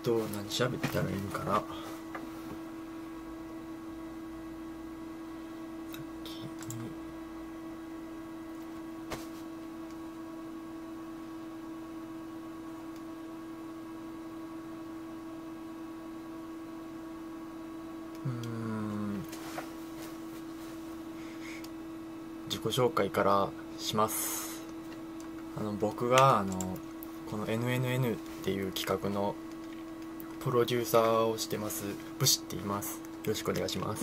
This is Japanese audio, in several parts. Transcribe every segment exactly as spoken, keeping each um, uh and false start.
と何喋ったらいいんかな。うーん自己紹介からします。あの僕があのこの エヌエヌエヌ っていう企画のプロデューサーをしてます武士って言います。よろしくお願いします。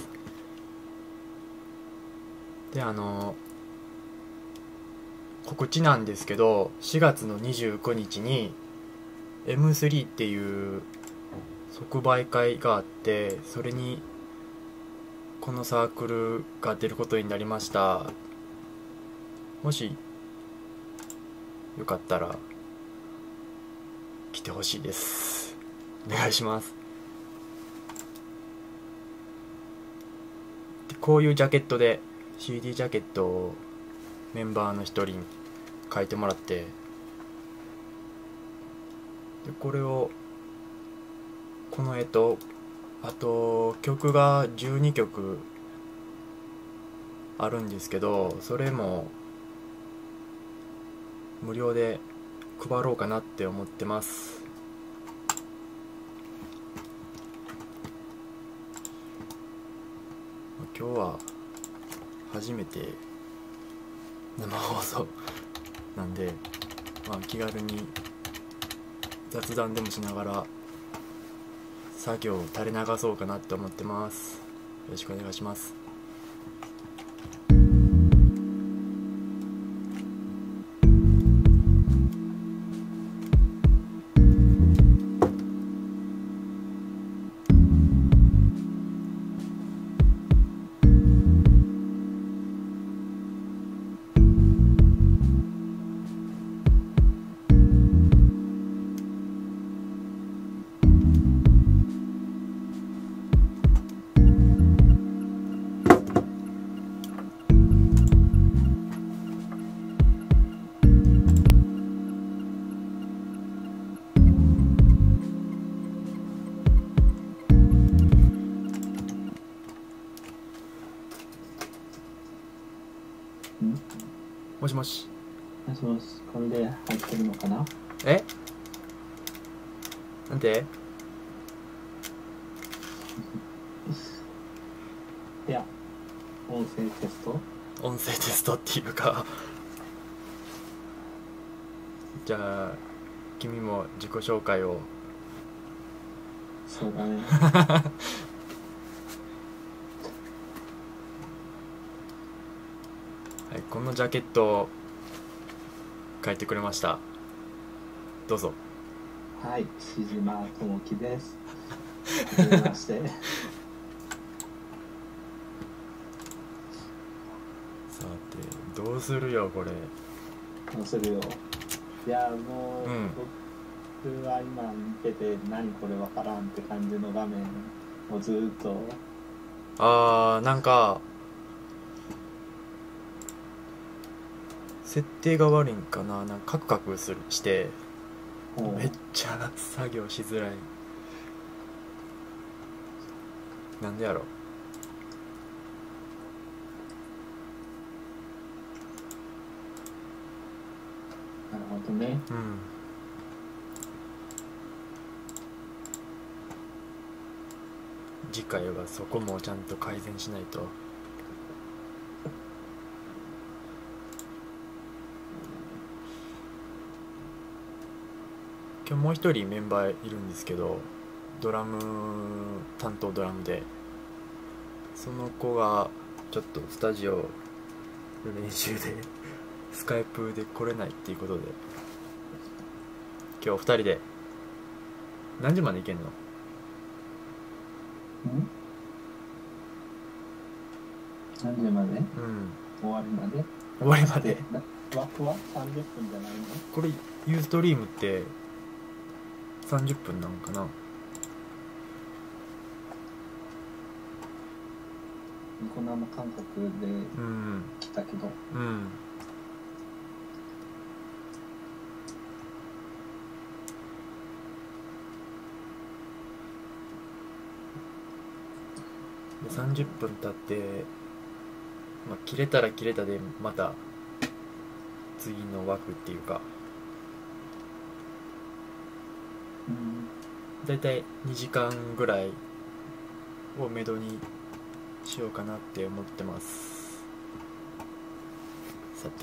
で、あの告知なんですけど、しがつのにじゅうくにちに エムスリー っていう即売会があって、それにこのサークルが出ることになりました。もしよかったら来てほしいです。お願いします。でこういうジャケットで シーディー ジャケットをメンバーの一人に書いてもらって、でこれをこの絵とあと曲がじゅうにきょくあるんですけど、それも無料で配ろうかなって思ってます。今日は初めて生放送なんで、まあ、気軽に雑談でもしながら作業を垂れ流そうかなって思ってます。よろしくお願いします。もしもし。 もしもし、これで入ってるのかな？ えなんて？ いや、音声テスト音声テストっていうかじゃあ君も自己紹介を。 そうだね。 はい、このジャケットを書いてくれました。どうぞ。 はい、しじまともきです。はじめまして。 さてどうするよこれ。 どうするよ。いや、もう、 うん、 僕は今見てて、何これわからんって感じの画面をずーっと。 あーなんか設定が悪いんかな。なんかカクカクするしてもうめっちゃ作業しづらい。なんでやろ。 なるほどね。 うん次回はそこもちゃんと改善しないと。今日もう一人メンバーいるんですけど、ドラム担当ドラムで、その子がちょっとスタジオの練習でスカイプで来れないっていうことで、今日二人で何時まで行けんの？ ん何時まで？ うん終わりまで？ 終わりまで。 枠はさんじゅっぷんじゃないの？ これユーストリームってさんじゅっぷんなんかな。 ニコ生感覚でうん来たけど、 うんさんじゅっぷん経って、まあ、切れたら切れたでまた次の枠っていうか、 うん、 だいたいにじかんぐらいをめどにしようかなって思ってます。さて、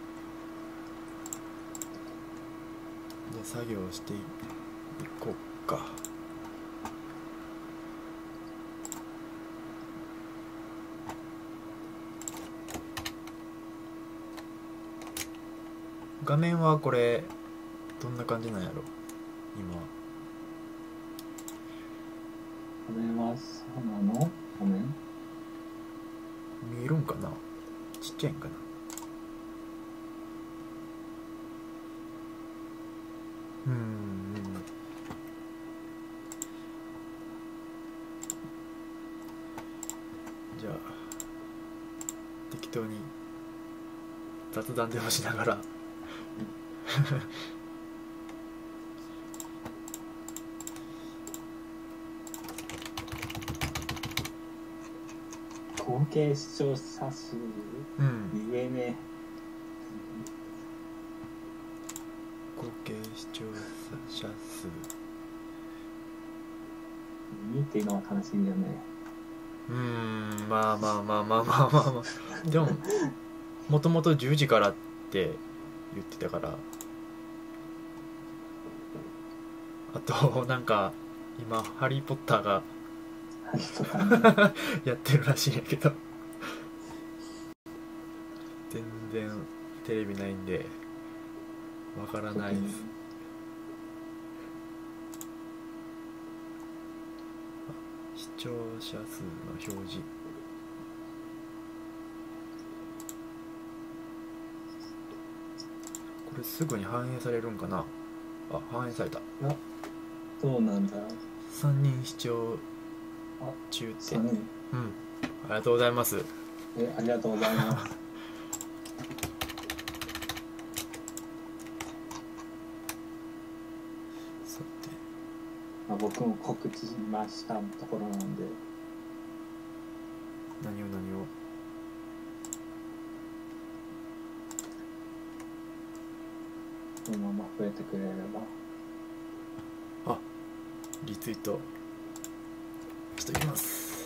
じゃあ作業していこうか。画面はこれどんな感じなんやろ今。 これはそうなの？ごめん。 見えるんかな、ちっちゃいんかな。うーんじゃあ適当に雑談でもしながら合計視聴者数うん言えね合計視聴者数にっていうのは悲しいよね。 うーんまあまあまあまあまあまあまあでももともとじゅうじからって言ってたから、あとなんか今ハリー・ポッターがやってるらしいんやけど全然テレビないんでわからないです。視聴者数の表示、これすぐに反映されるんかな。あ、反映された。 そうなんだ。 さんにん視聴中って。うん、ありがとうございます。 え、ありがとうございます。 さて、 まあ、僕も告知しましたところなんで。 何を何をこのまま増えてくれれば。 あ、リツイートしときます。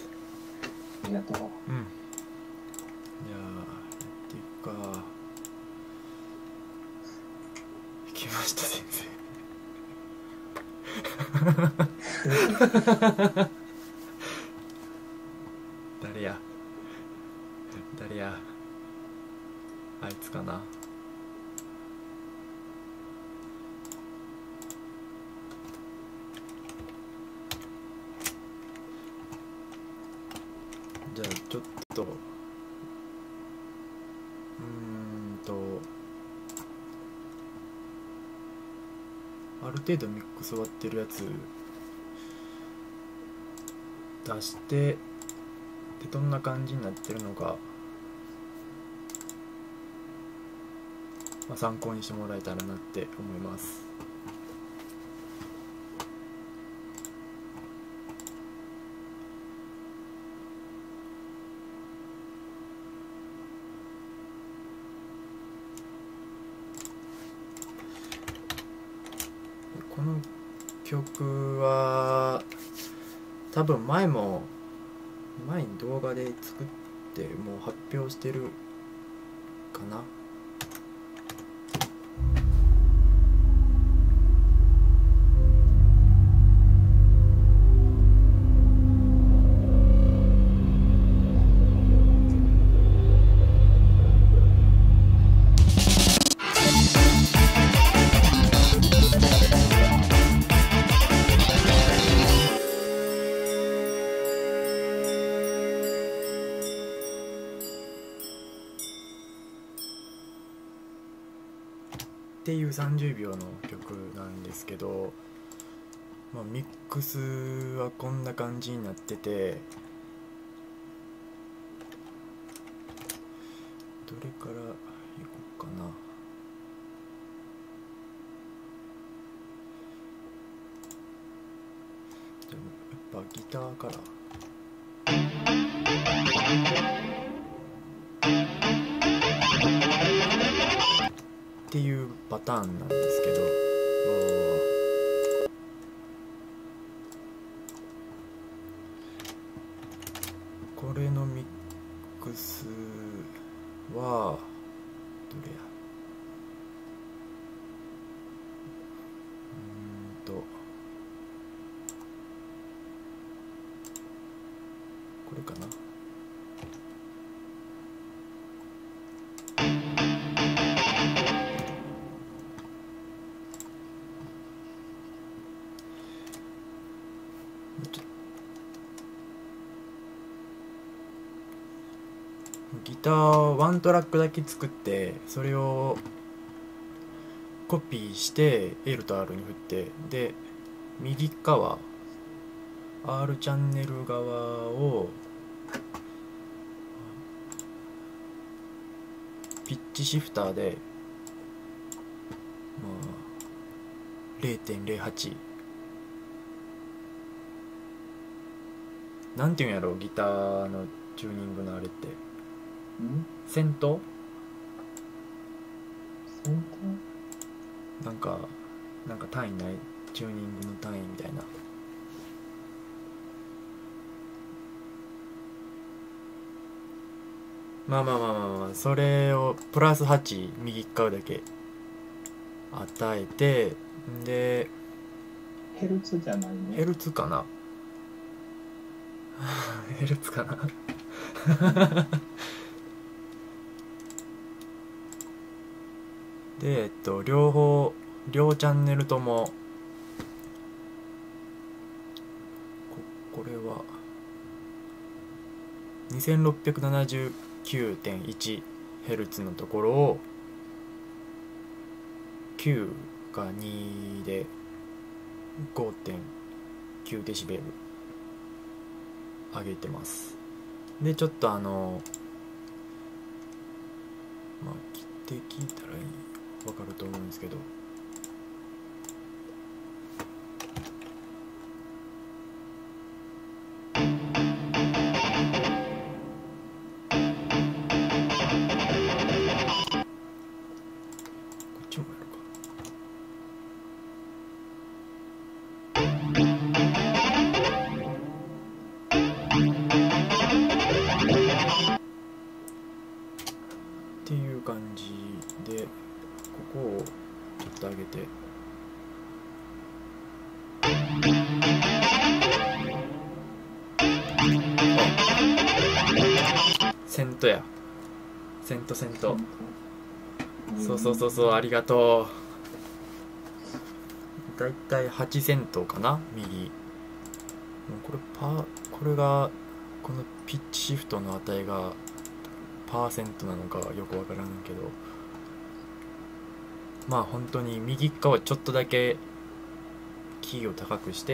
ありがとう。 うん。じゃあやっていくか。いきました先生誰や誰やあいつかな。じゃあちょっとうーんとある程度ミックス終わってるやつ出してでどんな感じになってるのか、まあ、参考にしてもらえたらなって思います。この曲は多分前も前に動画で作ってもう発表してるかな。っていうさんじゅうびょうの曲なんですけど、まあ、ミックスはこんな感じになってて、どれからいこうかな。じゃあやっぱギターから。 っていうパターンなんですけど、これのミックスはどれや、うーんとこれかな。ギターワントラックだけ作ってそれをコピーして L と R に振って、で右側 R チャンネル側をピッチシフターで、まあ、れいてんれいはち なんていうんやろ、ギターのチューニングのあれってんセントセンなんかなんか単位ない、チューニングの単位みたいな。まあまあまあまあまあ、それをプラスはち右側だけ与えて、でヘルツじゃないね。 ヘルツかなヘルツかなでえっと両方両チャンネルともここれは にせんろっぴゃくななじゅうきゅうてんいちヘルツ のところをきゅうがにで ごてんきゅうデシベル上げてます。でちょっとあのまあ切って聞いたらいい分かると思うんですけど、こっちもやるか。っていう感じで、ここをちょっと上げて、あ、セントや、セントセント、そうそうそうそう、ありがとう。だいたいはちセントかな、右。これパーこれがこのピッチシフトの値がパーセントなのかよくわからんけど、まあ本当に右側ちょっとだけキーを高くして、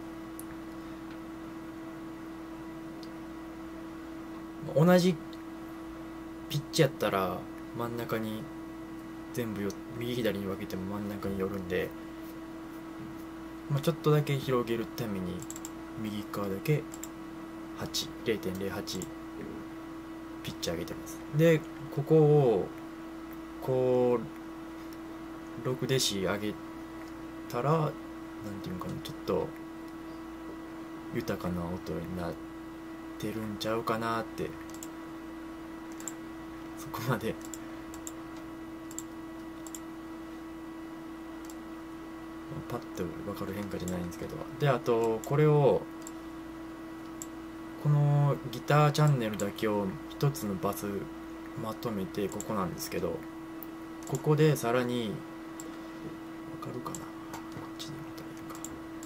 同じピッチやったら真ん中に全部よ右左に分けても真ん中に寄るんで、まあ、ちょっとだけ広げるために右側だけ はち れいてんれいはち ピッチ上げてます。でここをこうろくデシ上げたら、なんていうのかな、ちょっと豊かな音になってるんちゃうかなって、そこまでパッと分かる変化じゃないんですけど。であとこれをこのギターチャンネルだけを一つのバスまとめて、ここなんですけど、ここでさらに分かるかな、こっちで見たらいいか、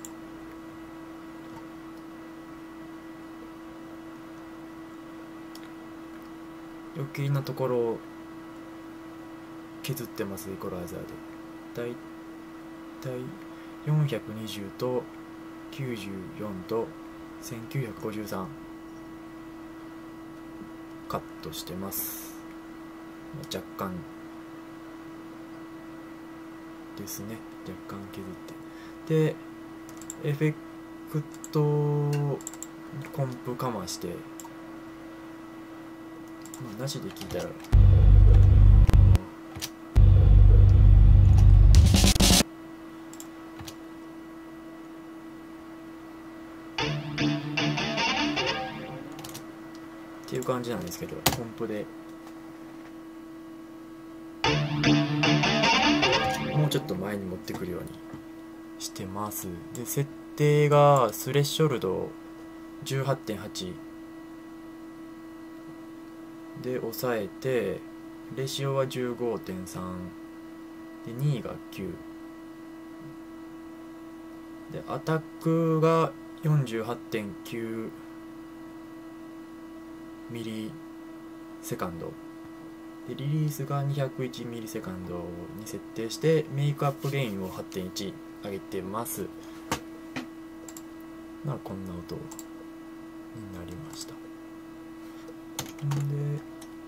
余計なところを削ってます、イコライザーで。だいたいよんひゃくにじゅうときゅうじゅうよんとせんきゅうひゃくごじゅうさんカットしてます。若干ですね、若干削って、でエフェクトコンプかましてまあなしで聞いたらっていう感じなんですけど、コンプでもうちょっと前に持ってくるようにしてます。で設定がスレッショルド じゅうはちてんはち で抑えて、レシオは じゅうごてんさん でにいがきゅうで、アタックが よんじゅうはちてんきゅうミリセカンドで、リリースがにひゃくいちミリセカンドに設定して、メイクアップゲインを はちてんいち 上げてます。まあこんな音になりました。んで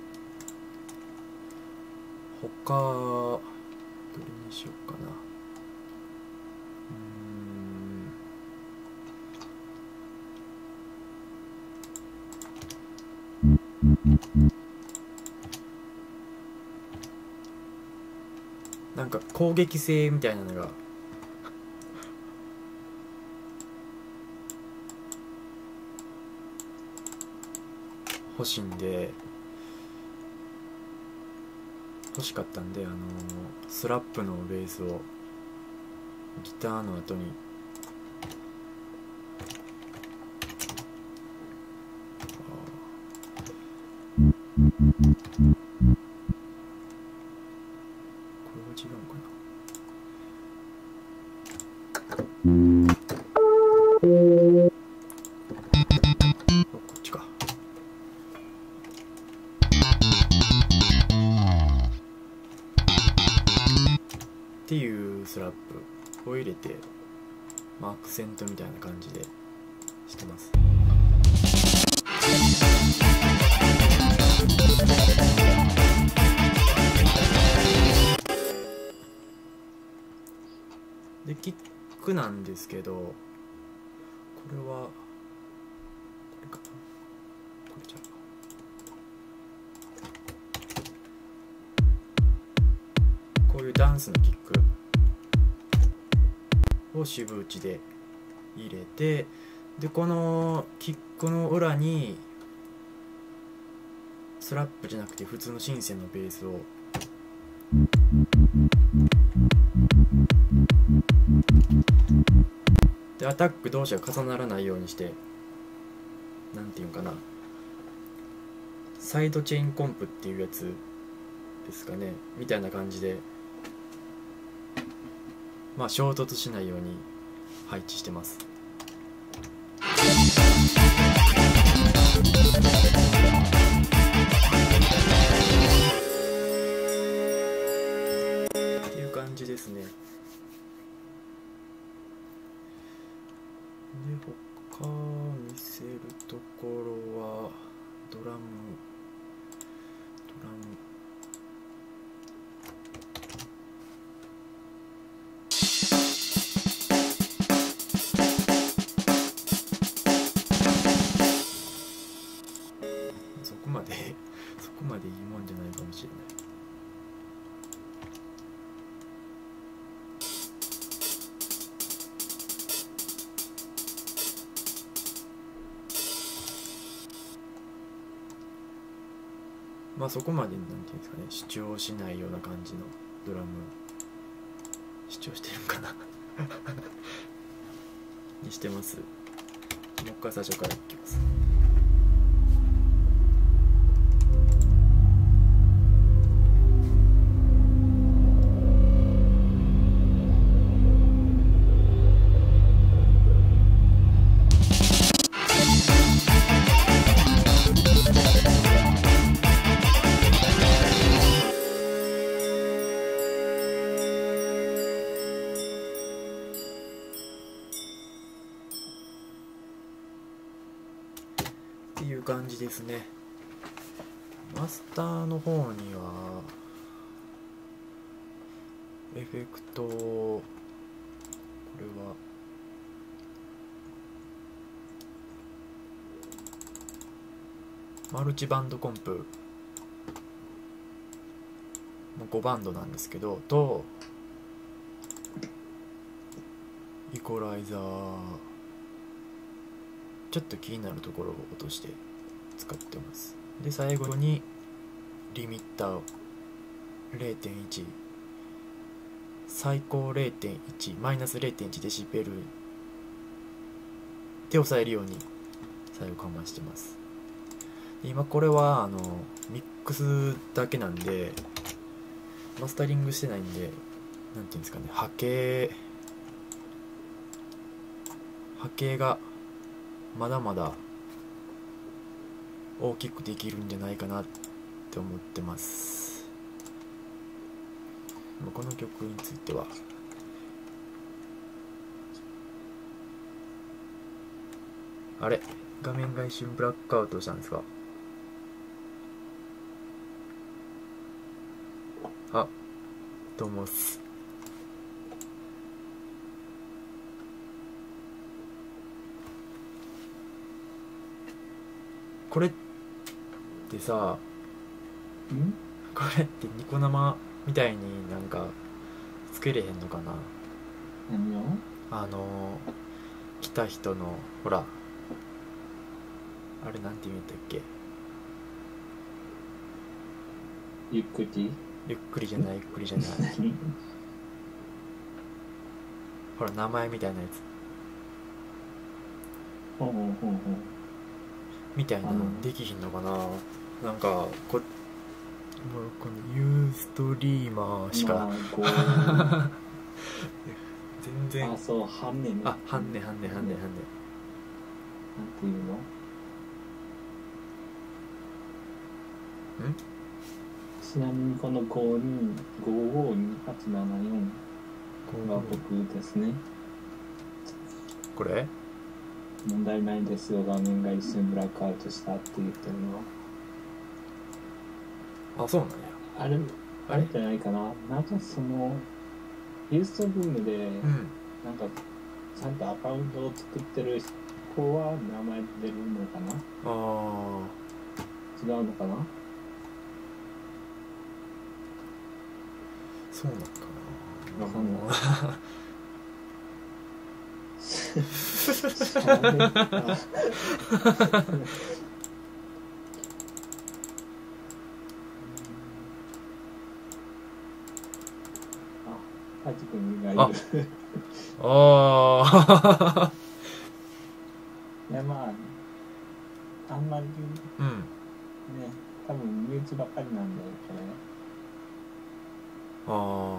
他どれにしようかな。うーんなんか攻撃性みたいなのが欲しいんで、欲しかったんで、あのー、スラップのベースをギターの後にこれは違うかな。こっちか。っていうスラップを入れて、まあ、アクセントみたいな感じでしてます。でキックなんですけど、これはこれかな、これじゃあこういうダンスのキックを四分打ちで入れて、でこのキックの裏にスラップじゃなくて普通のシンセのベースをで、アタック同士が重ならないようにして、なんていうかな、サイドチェインコンプっていうやつですかね、みたいな感じで、まあ衝突しないように配置してます。っていう感じですね。で他見せるところはドラムドラムそこまでそこまでいいもんじゃないかもしれない。まあそこまでなんていうんですかね、主張しないような感じのドラム、主張してるんかなにしてます。もう一回最初からいきます。っていう感じですね。マスターの方にはエフェクト、これはマルチバンドコンプもうごバンドなんですけど、とイコライザー、ちょっと気になるところを落として使ってます。で最後にリミッター れいてんいち、 最高 れいてんいち マイナス れいてんいち デシベルで抑えるように最後我慢してます。今これはあのミックスだけなんでマスタリングしてないんで、なんていうんですかね、波形波形がまだまだ大きくできるんじゃないかなって思ってます。この曲についてはあれ、画面が一瞬ブラックアウトしたんですか？あ、どうもっす。これってさ、 んこれってニコ生みたいになんかつけれへんのかな？ 何をあの来た人のほら、あれなんて言うんだっけ、 ゆっくりゆっくりじゃない、ゆっくりじゃない何ほら名前みたいなやつほうほうほうほうみたいなあのできひんのかな。なんかこもうこのユーストリーマーしか、 まあこう全然あそう半値ねあ、はんねはんねはんねはんねなんていうのんちなみにこのごにごごにはちななよんが僕ですね。 これ問題ないですよ、画面が一瞬ブラックアウトしたって言ってるのは。 あ、そうなんや。 あれ、 あれあれじゃないかな。なんかその、ユーストブームで、 うんなんか、ちゃんとアカウントを作ってる子は名前出るのかなあ違うのかなそうなんかな。 わかんないあ、タジ君がいる。 ああいや、まあ、あんまりね、 うん多分身内ばっかりなんだよ、これ。 ああ、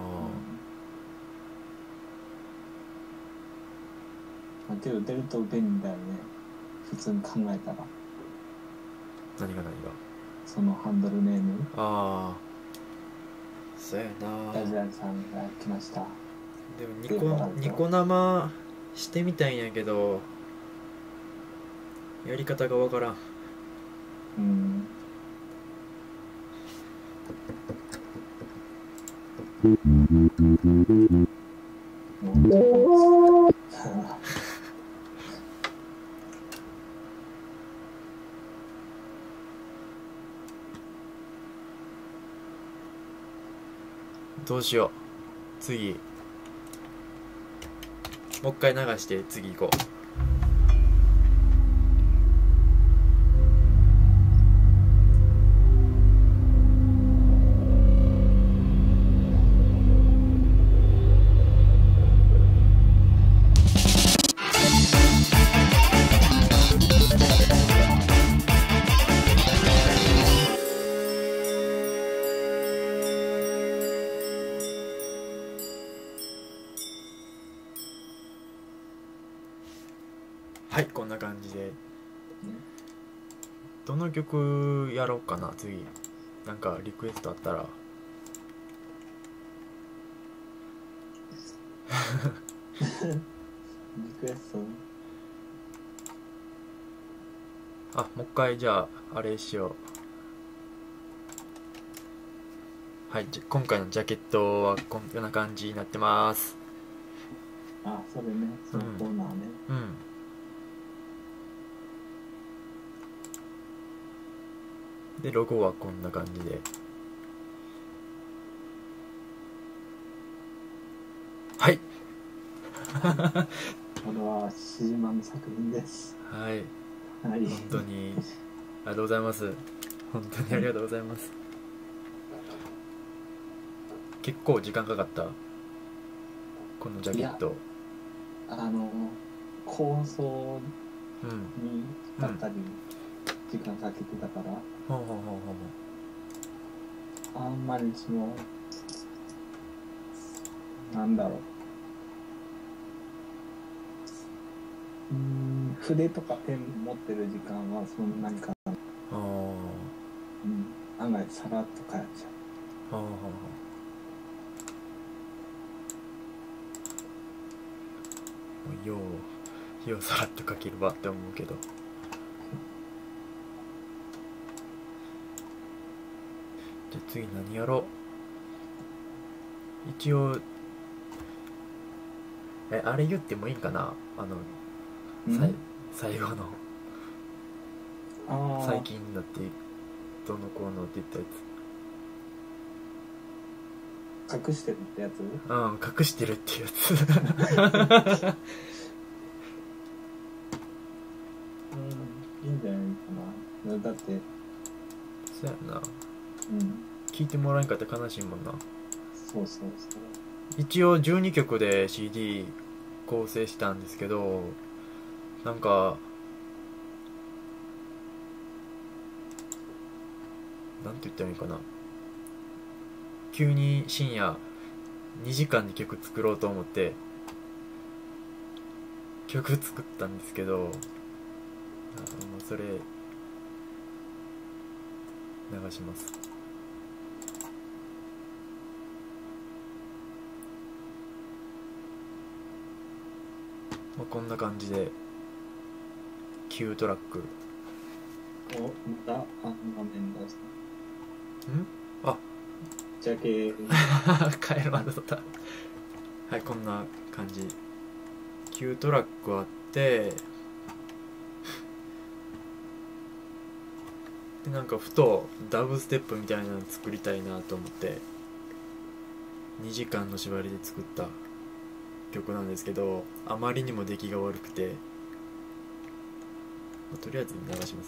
まあ、けど出ると便利だよね。普通に考えたら。 何が何がそのハンドルネーム。 ああ、そうやな。 ダジャレさんが来ました。 でもニコニコ生してみたいんやけどやり方がわからん。 うん。もうどうしよう、次もう一回流して次行こう。はい、こんな感じでどの曲やろうかな。次なんかリクエストあったらリクエスト。 あ、もう一回じゃああれしよう。はい、じ今回のジャケットはこんな感じになってます。 あ、それね、そのコーナーね。 うんでロゴはこんな感じで、 はい。 これはシジマの作品です。 はい。 はい。 本当にありがとうございます。本当にありがとうございます。結構時間かかった。このジャケット。 あの構想うん。 にだったり時間かけてたから、 ほうほうほうほう。 あんまりそのなんだろう、うーん筆とかペン持ってる時間はそんなにかかない。 ああ。 うん、案外さらっと書いちゃはあはあはあ。ようようさらっと書けるわって思うけど。じゃあ次何やろう。一応えあれ言ってもいいんかな、あのう。 さい最後のああ、 最近になってどうのこうのって言ったや隠してるってやつ？ つ。うん隠してるってやつ。 うん、いいんじゃないかな。だって、 そうやな、 うん、 聞いてもらえんかったら悲しいもんな。 そうそうそう。 一応じゅうにきょくで シーディー 構成したんですけど、なんかなんて言ったらいいかな、急に深夜にじかんで曲作ろうと思って曲作ったんですけど、あのそれ流します。まあ、こんな感じできゅうトラック。 お、またあの画面出した。 んあジャケカエルワードだった。はい、こんな感じ。きゅうトラックあって、でなんかふとダブステップみたいなの作りたいなと思ってにじかんの縛りで作った曲なんですけど、あまりにも出来が悪くて、まあ、とりあえず流します。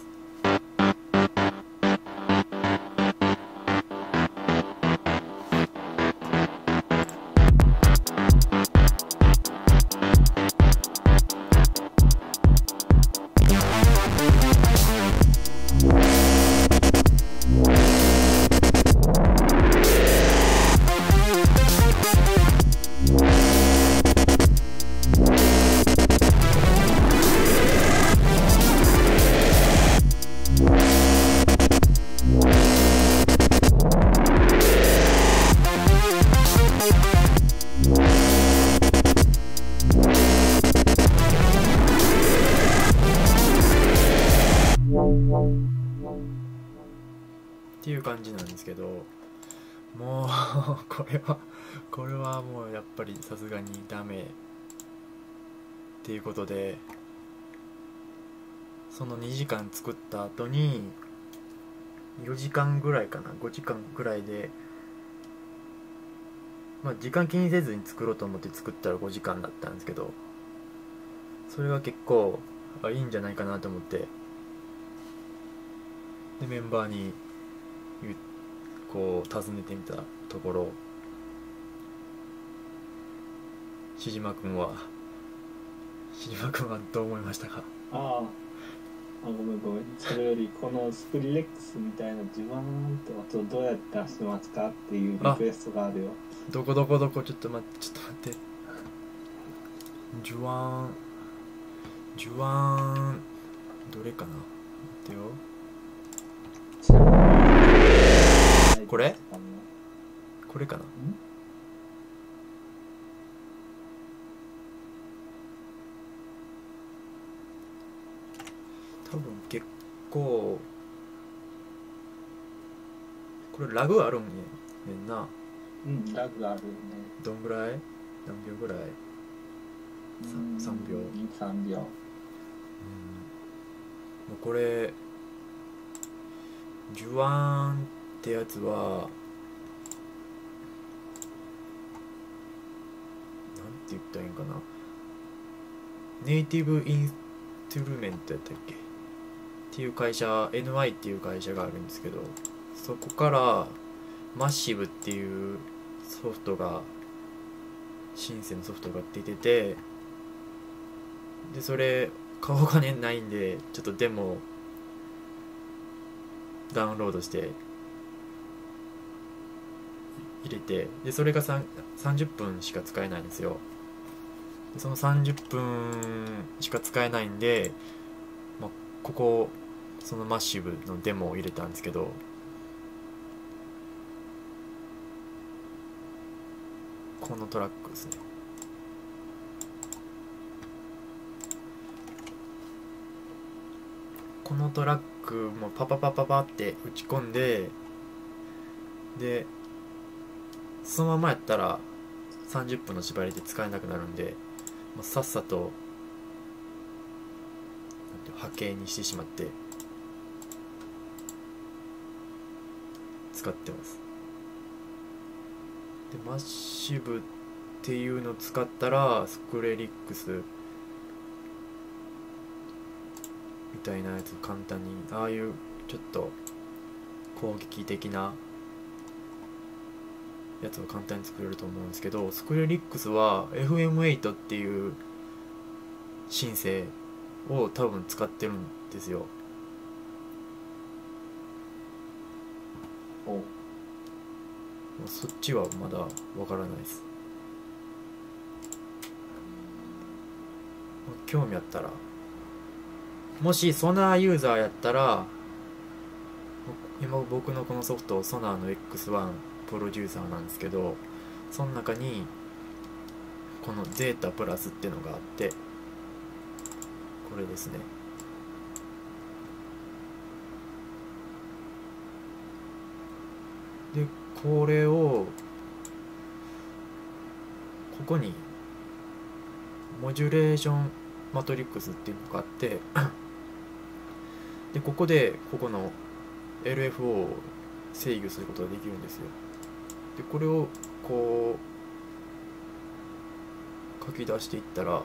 っていう感じなんですけど、もうこれはこれはもうやっぱりさすがにダメっていうことで、そのにじかん作った後によじかんぐらいかな、ごじかんぐらいで、まあ時間気にせずに作ろうと思って作ったらごじかんだったんですけど、それが結構あいいんじゃないかなと思って、でメンバーに言うこう尋ねてみたところ、しじまくんはしじまくんはどう思いましたか？ ああ、あ、ごめんごめん。それより、このスプリレックスみたいなジュワーンって音どうやって出してますかっていうリクエストがあるよ。 どこどこどこ、ちょっと待ってちょっと待って、ジュワーンジュワーンどれかな、待ってよ、これこれかな、多分結構これラグあるんねんな。 うん、ラグあるよね。 どんぐらい、何秒ぐらい？さんびょう。 さんびょう。 うん、もうこれジュワーンってやつは言ったらいいんかな、ネイティブインストゥルメントやったっけっていう会社、 エヌアイ っていう会社があるんですけど、そこからマッシブっていうソフトが、シンセのソフトが出てて、でそれ買うお金ないんで、ちょっとデモダウンロードして入れて、でそれがさんさんじゅっぷんしか使えないんですよ。でそのさんじゅっぷんしか使えないんで、まあ、ここそのマッシブのデモを入れたんですけど、このトラックですね。このトラックもパパパパパって打ち込んで、でそのままやったらさんじゅっぷんの縛りで使えなくなるんで、もうさっさとなんていう波形にしてしまって使ってます。でマッシブっていうのを使ったらスクレリックスみたいなやつ簡単に、ああいうちょっと攻撃的なやつを簡単に作れると思うんですけど、スクレリックスは エフエムエイト っていうシンセを多分使ってるんですよ。 おもうそっちはまだわからないです。興味あったら、もしソナーユーザーやったら、今僕のこのソフトソナーの エックスワン プロデューサーなんですけど、その中にこのゼータプラスっていうのがあって、これですね。でこれをここにモジュレーションマトリックスっていうのがあってでここでここの エルエフオー を制御することができるんですよ。でこれをこう書き出していったら、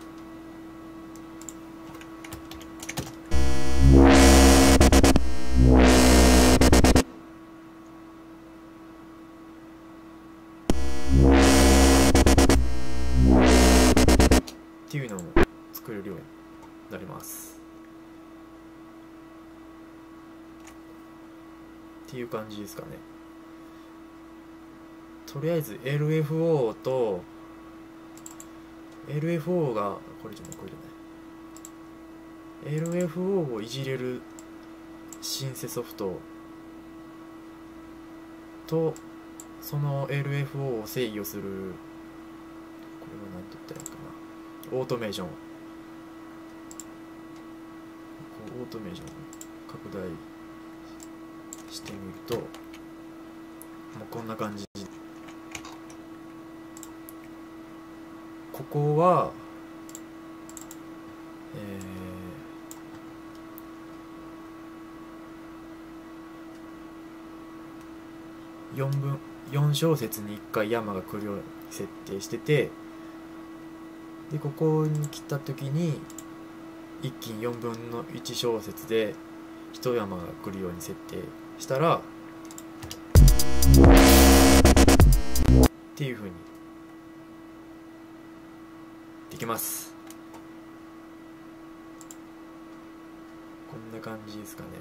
っていうのを作れるようになります。っていう感じですかね。とりあえず エルエフオー と エルエフオー がこれじゃないこれじゃない エルエフオー をいじれるシンセソフトとその エルエフオー を制御する、これは何て言ったらいいかな、オートメーション、こうオートメーション拡大してみると、もうこんな感じ。ここはえー、よんぶんよん小節にいっかい山が来るように設定してて、でここに来た時に一気によんぶんのいち小節で一山が来るように設定したらっていう風にできます。こんな感じですかね。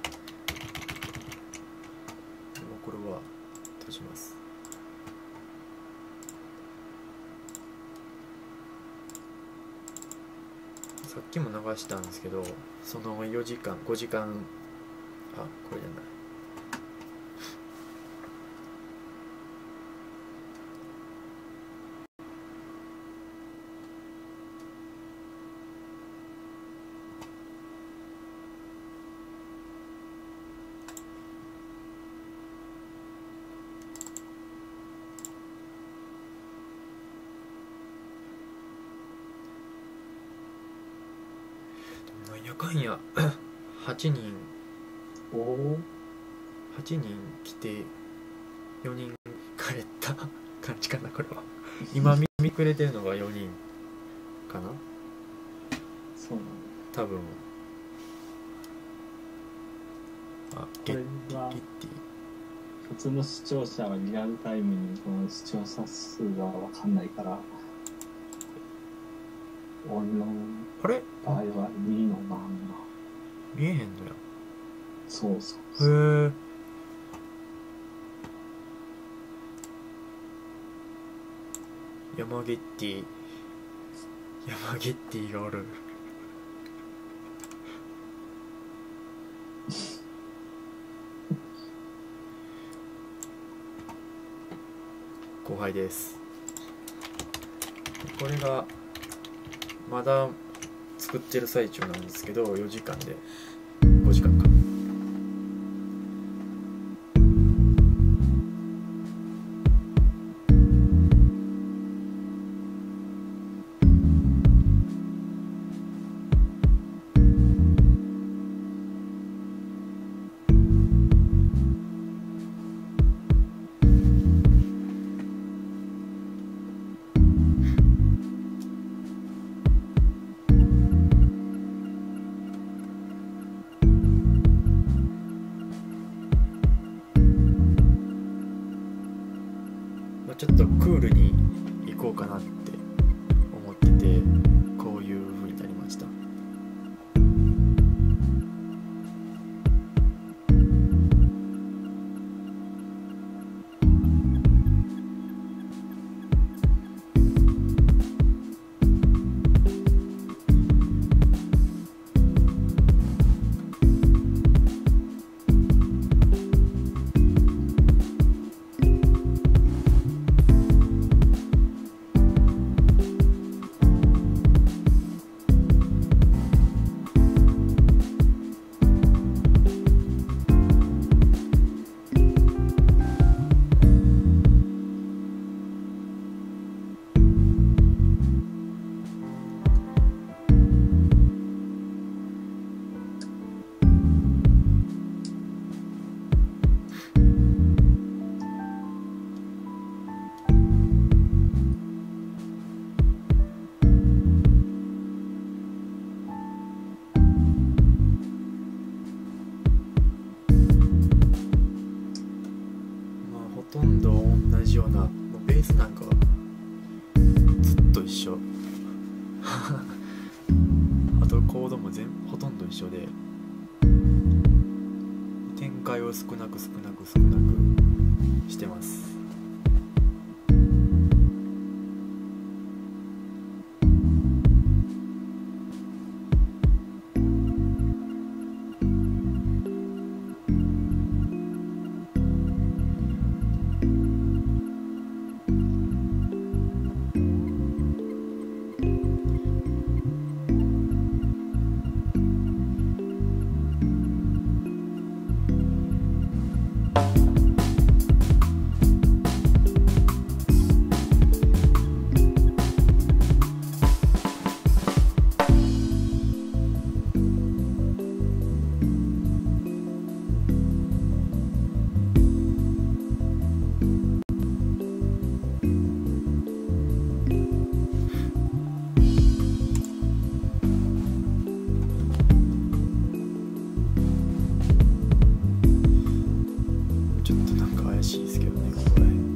でもこれは閉じます。さっきも流したんですけど、そのよじかんごじかん、あ、これじゃない、なんやかんやはちにんおおはちにん来てよにん帰った感じかな、これは。今見見くれてるのがよにんかなそうなの。 多分。あ、ゲッこれはゲッティ普通の視聴者はリアルタイムにこの視聴者数が分かんないから、俺のあれ場合はにのまんま。 見えへんのや。 そうそうそう。 へえ。山ゲッティ山ゲッティがおる。後輩です。これがまだ作ってる最中なんですけど、よじかんでごじかんか。ちょっとクールに行こうかなって思ってて、こういう風になりました。ほとんど同じような、もうベースなんかはずっと一緒あとコードも全ほとんど一緒で、展開を少なく少なく少なくしてます。ちょっとなんか怪しいですけどね、ここら辺。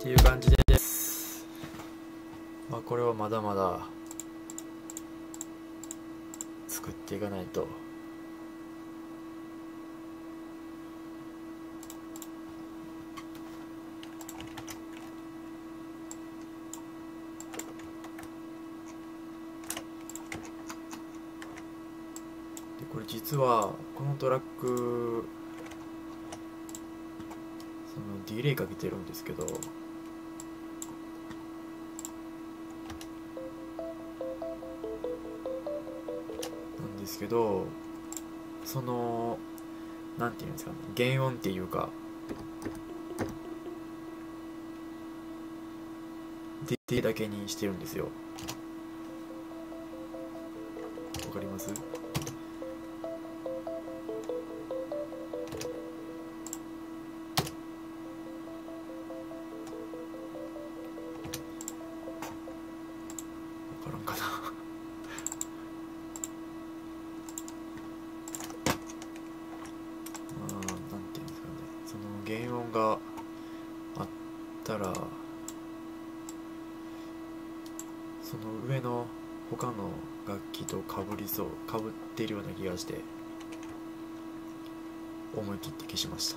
っていう感じです。まあこれはまだまだ作っていかないと。でこれ実はこのトラックそのディレイかけてるんですけど、なんですけどそのなんていうんですかね、原音っていうかディレイだけにしてるんですよ。わかります？原音があったらその上の他の楽器とかぶりそうかぶっているような気がして思い切って消しました。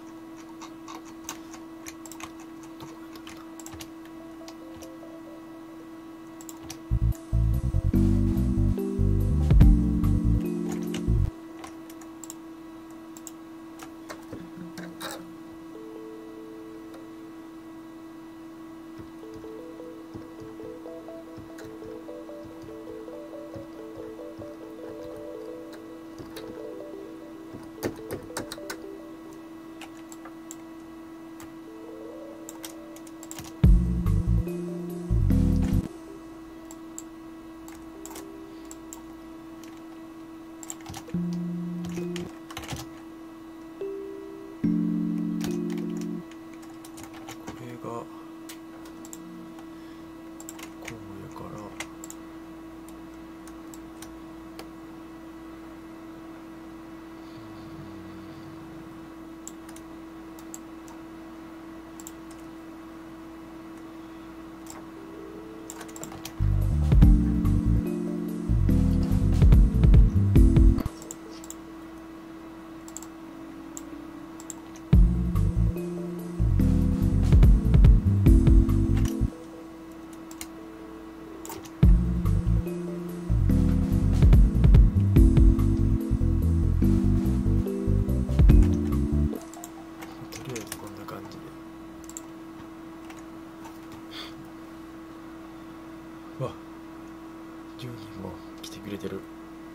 わ、じゅうにんも来てくれてる。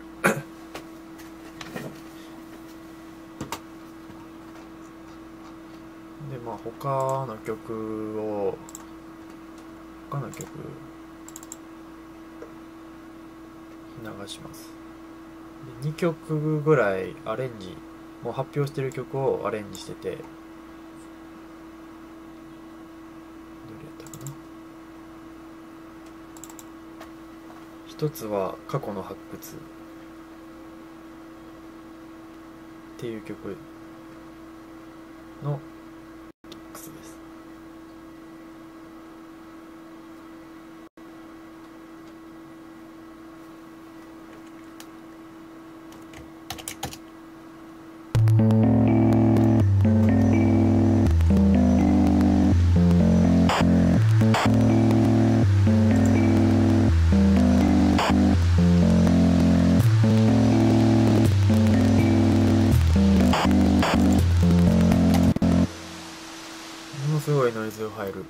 でまあ他の曲を他の曲流します。でにきょくぐらいアレンジ、もう発表してる曲をアレンジしてて、どれやったかな。一つは過去の発掘っていう曲のミックスです。ものすごいノイズが入る。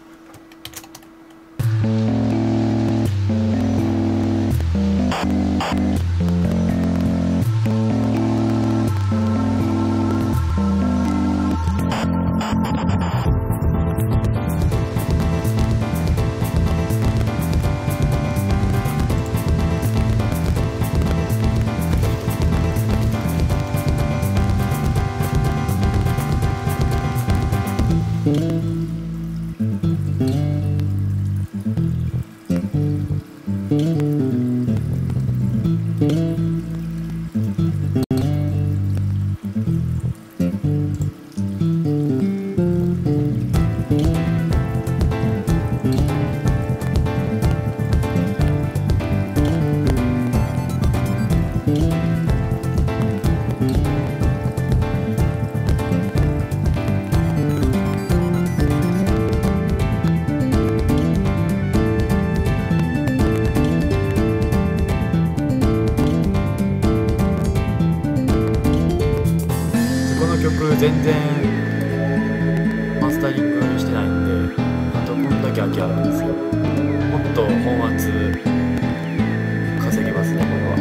全然マスタリングしてないんで、あとこんだけ空きあるんですよ。もっと本圧稼げますね、これは。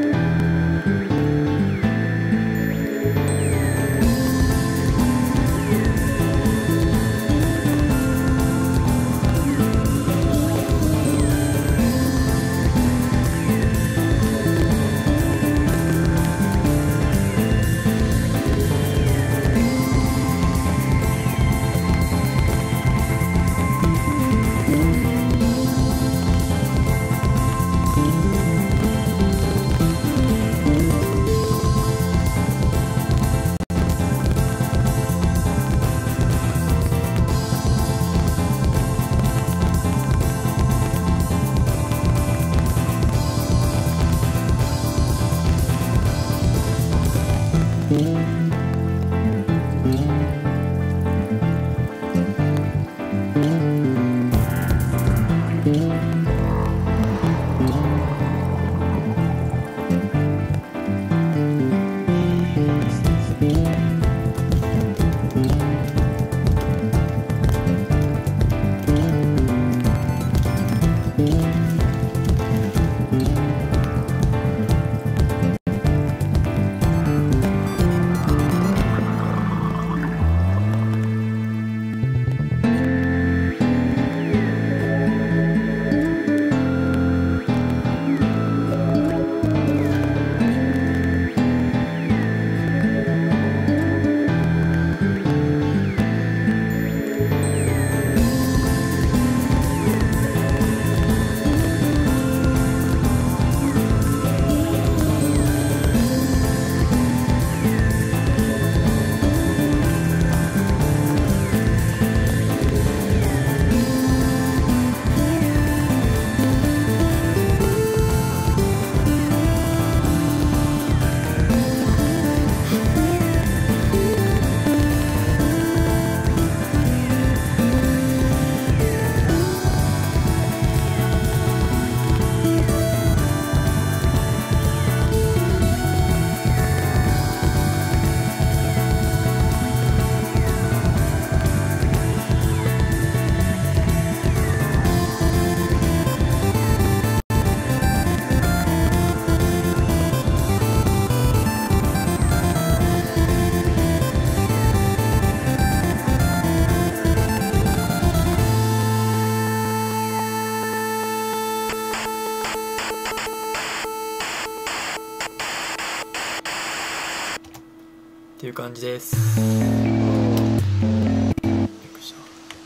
っていう感じです。びっくりした。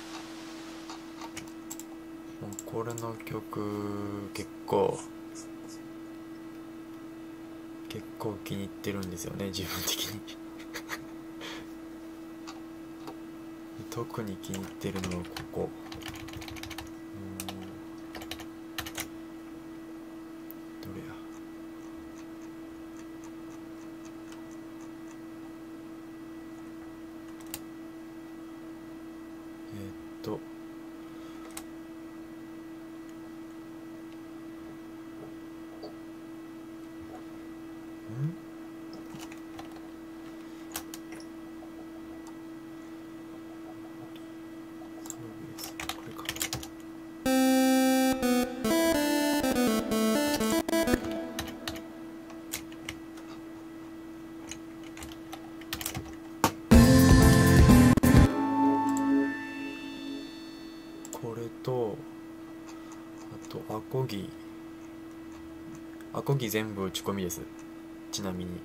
もうこれの曲結構結構気に入ってるんですよね、自分的に特に気に入ってるのはここ。どれや。えー、っとんこれか。これとあとアコギアコギ全部打ち込みです。ちなみに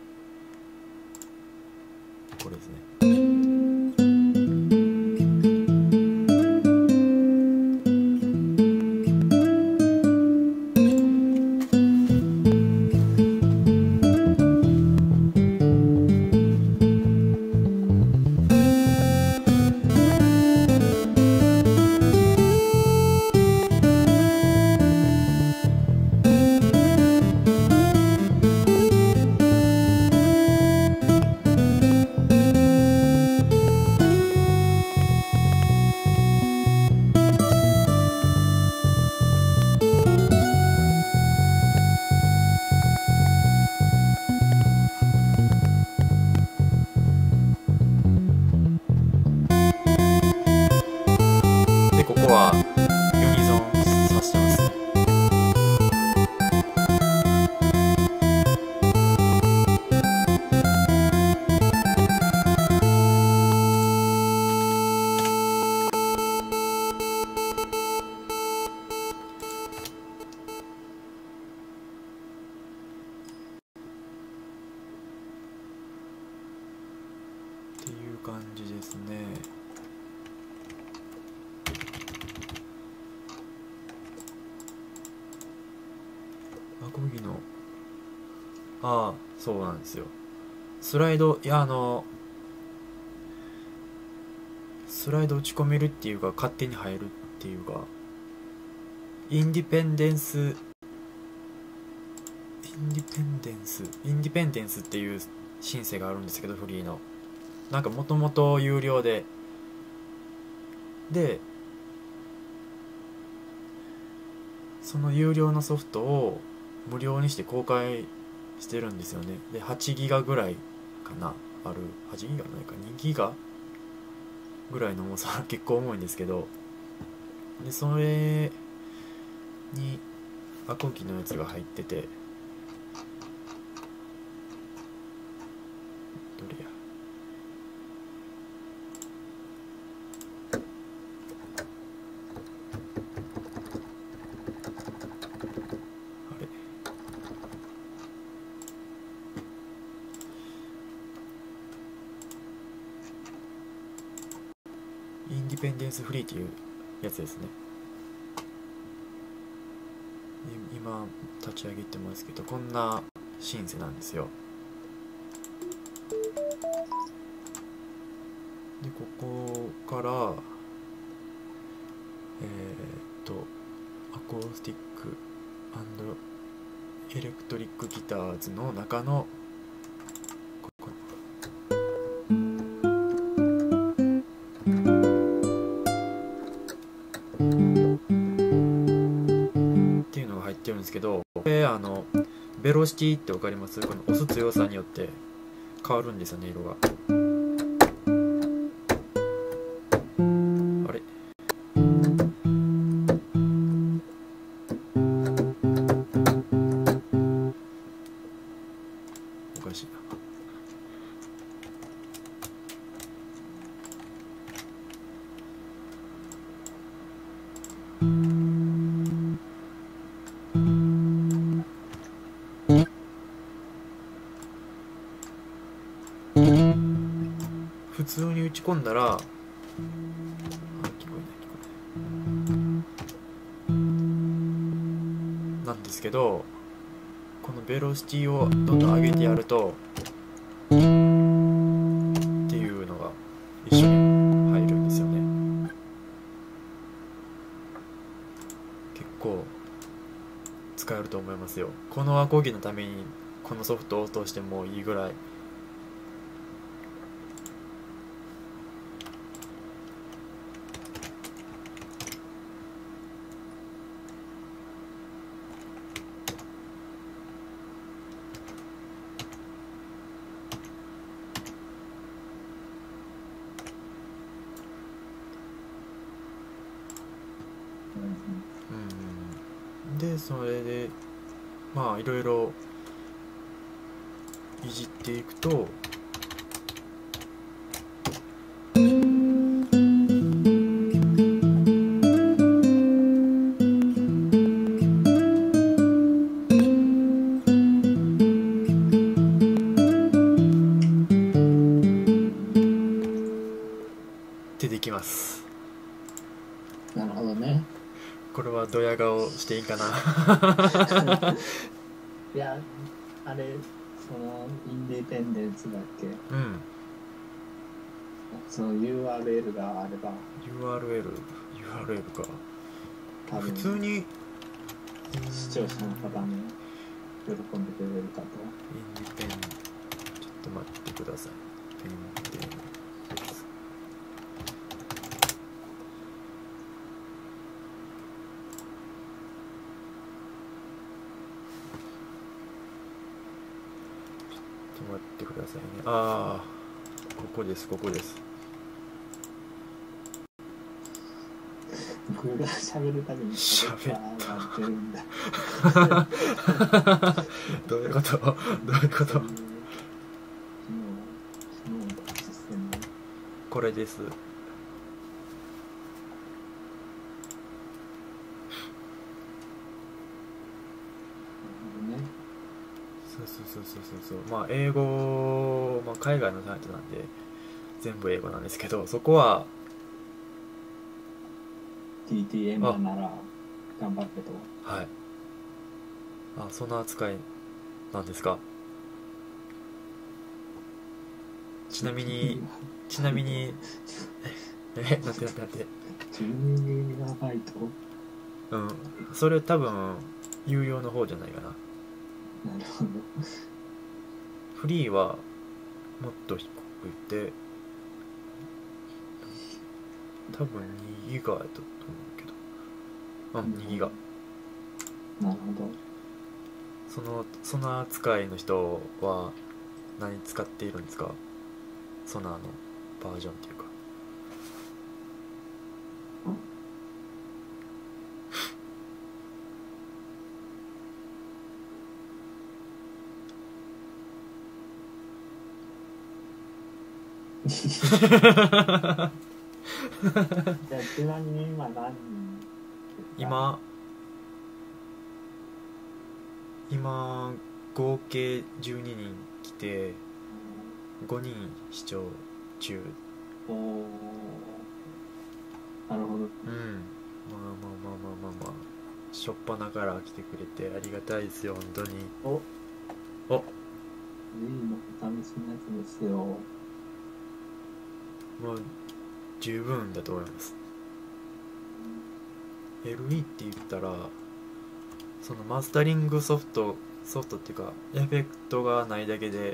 これですね。 コギのああそうなんですよ。スライド、いやあのスライド打ち込めるっていうか勝手に入るっていうか、インディペンデンスインディペンデンスインディペンデンスっていうシンセがあるんですけど、フリーのなんかもともと有料ででその有料のソフトを無料にして公開してるんですよね。ではちギガぐらいかな、あるはちギガないかにギガぐらいの重さ結構重いんですけど、でそれにアコギのやつが入ってて、どれやあれインディペンデンスフリーっていうやつですね。今立ち上げてますけど、こんなシンセなんですよ。でここからえー、っとアコースティック&エレクトリックギターズの中のここっていうのが入ってるんですけど、これあのベロシティって分かります？この押す強さによって変わるんですよね、色が。あれおかしいな。普通に打ち込んだら、あ、聞こえない聞こえないなんですけど、このベロシティをどんどん上げてやるとっていうのが一緒に入るんですよね。結構使えると思いますよ。このアコギのためにこのソフトを落としてもいいぐらい。うん、でそれでまあいろいろいじっていくと、出てきます。 なるほどね。 これはドヤ顔していいかな。 いや、あれ、そのインディペンデンスだっけ、 うん、 その ユーアールエル があればユーアールエル ユーアールエル か。 多分普通に視聴者の方も喜んでくれるかと。 インディペンちょっと待ってください。ペンデンスちょっと待ってくださいね。ああ、ここですここです。 僕が喋るたびに喋ったが出るんだ。 どういうことどういうこと？ 昨日昨日のシステムこれです。そうそうそうそうそうそう。まあ英語、まあ、海外のサイトなんで全部英語なんですけど、そこはティーティーエム なら頑張ってと。 はい、 あ、そんな扱いなんですか。ちなみにちなみにえなんてなんてなんてじゅうにギガバイト。 うん、それ多分有料の方じゃないかな。 なるほど。 フリーはもっと低くて多分にギガだと思うけど、うん、にギガ。 なるほど。 そのソナー使いの人は何使っているんですか？ソナーのバージョンっていうか。 じゃあちなみに今何人？ 今今合計じゅうににん来てごにん視聴中。 おお。なるほど。 うん、まあまあまあまあまあまあしょっぱなから来てくれてありがたいですよ本当に。 おお G のお試しのやつですよ。 もう十分だと思います。 エルイー って言ったらそのマスタリングソフトソフトっていうかエフェクトがないだけで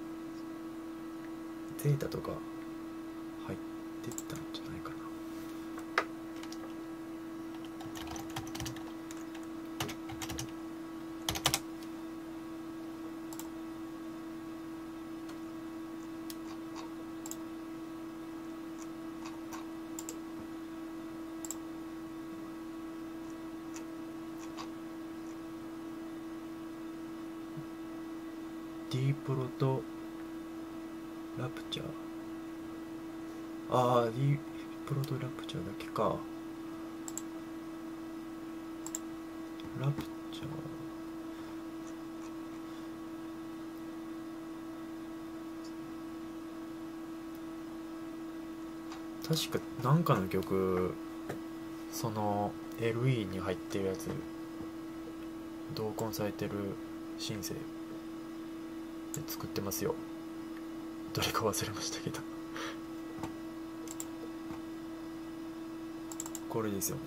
ゼータとか入ってったんじゃないかな。D プロとラプチャー、ああ D プロとラプチャーだけか。ラプチャー確かなんかの曲その エルイー に入ってるやつ同梱されてるシンセで作ってますよ。どれか忘れましたけどこれですよね。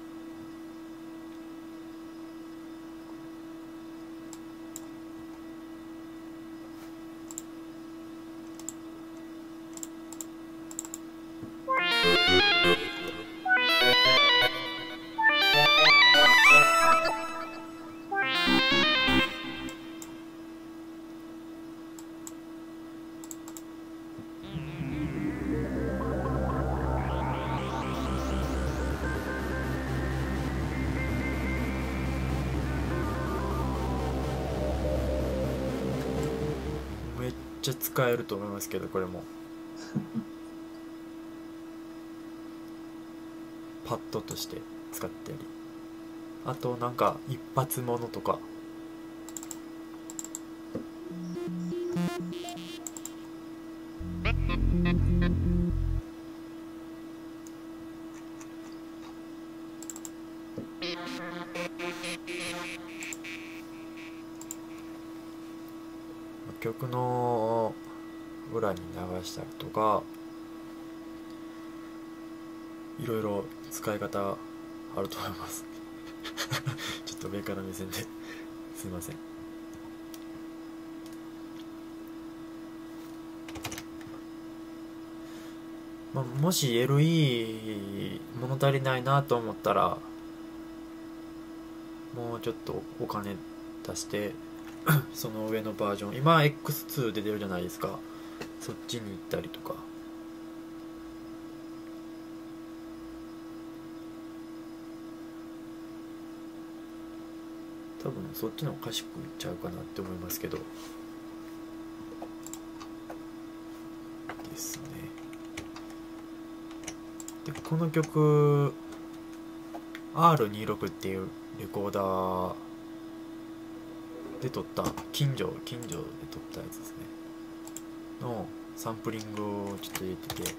めっちゃ使えると思いますけどこれもパッドとして使ったり、あとなんか一発ものとか曲の裏に流したりとかいろいろ使い方あると思いますちょっと上から目線ですいません。まあ、もし エルイー 物足りないなと思ったらもうちょっとお金出してその上のバージョン今 エックスツー で出るじゃないですか、そっちに行ったりとか。多分そっちの方が賢くいっちゃうかなって思いますけどですね。でこの曲 アールにじゅうろく っていうレコーダーで撮った近所近所で撮ったやつですねのサンプリングをちょっと入れてて、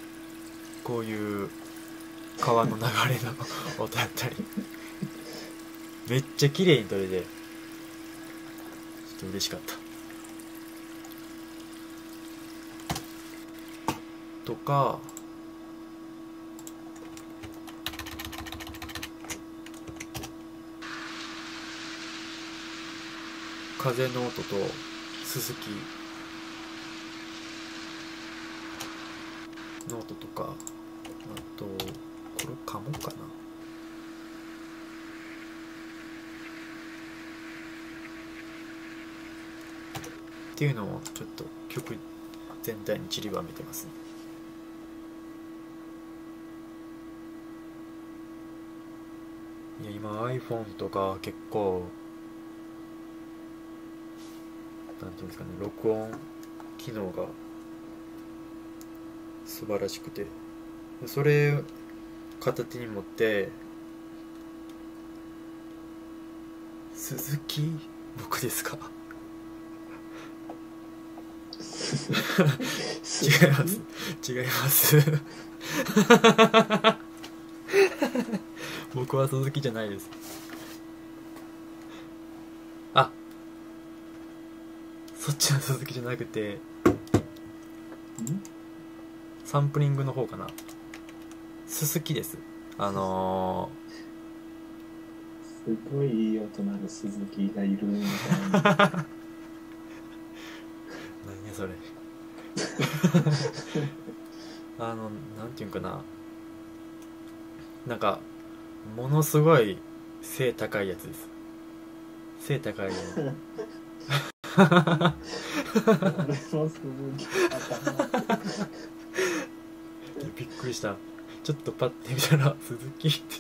こういう川の流れの音だったりめっちゃ綺麗に撮れてちょっと嬉しかったとか、風の音とススキの音とか、あとこれカモかな、っていうのをちょっと曲全体に散りばめてますね。いや今 iPhone とか結構なんていうんですかね、録音機能が素晴らしくて、それ片手に持って鈴木僕ですか違います違います僕は鈴木じゃないです。あ、そっちの鈴木じゃなくてんサンプリングの方かな。すすきです。あのすごいいい音なる鈴木がいるみたいなー、何やそれあのなんていうんかな、なんかものすごい背高いやつです。背高い俺も鈴木頭びっくりした。ちょっとパッて見たら鈴木って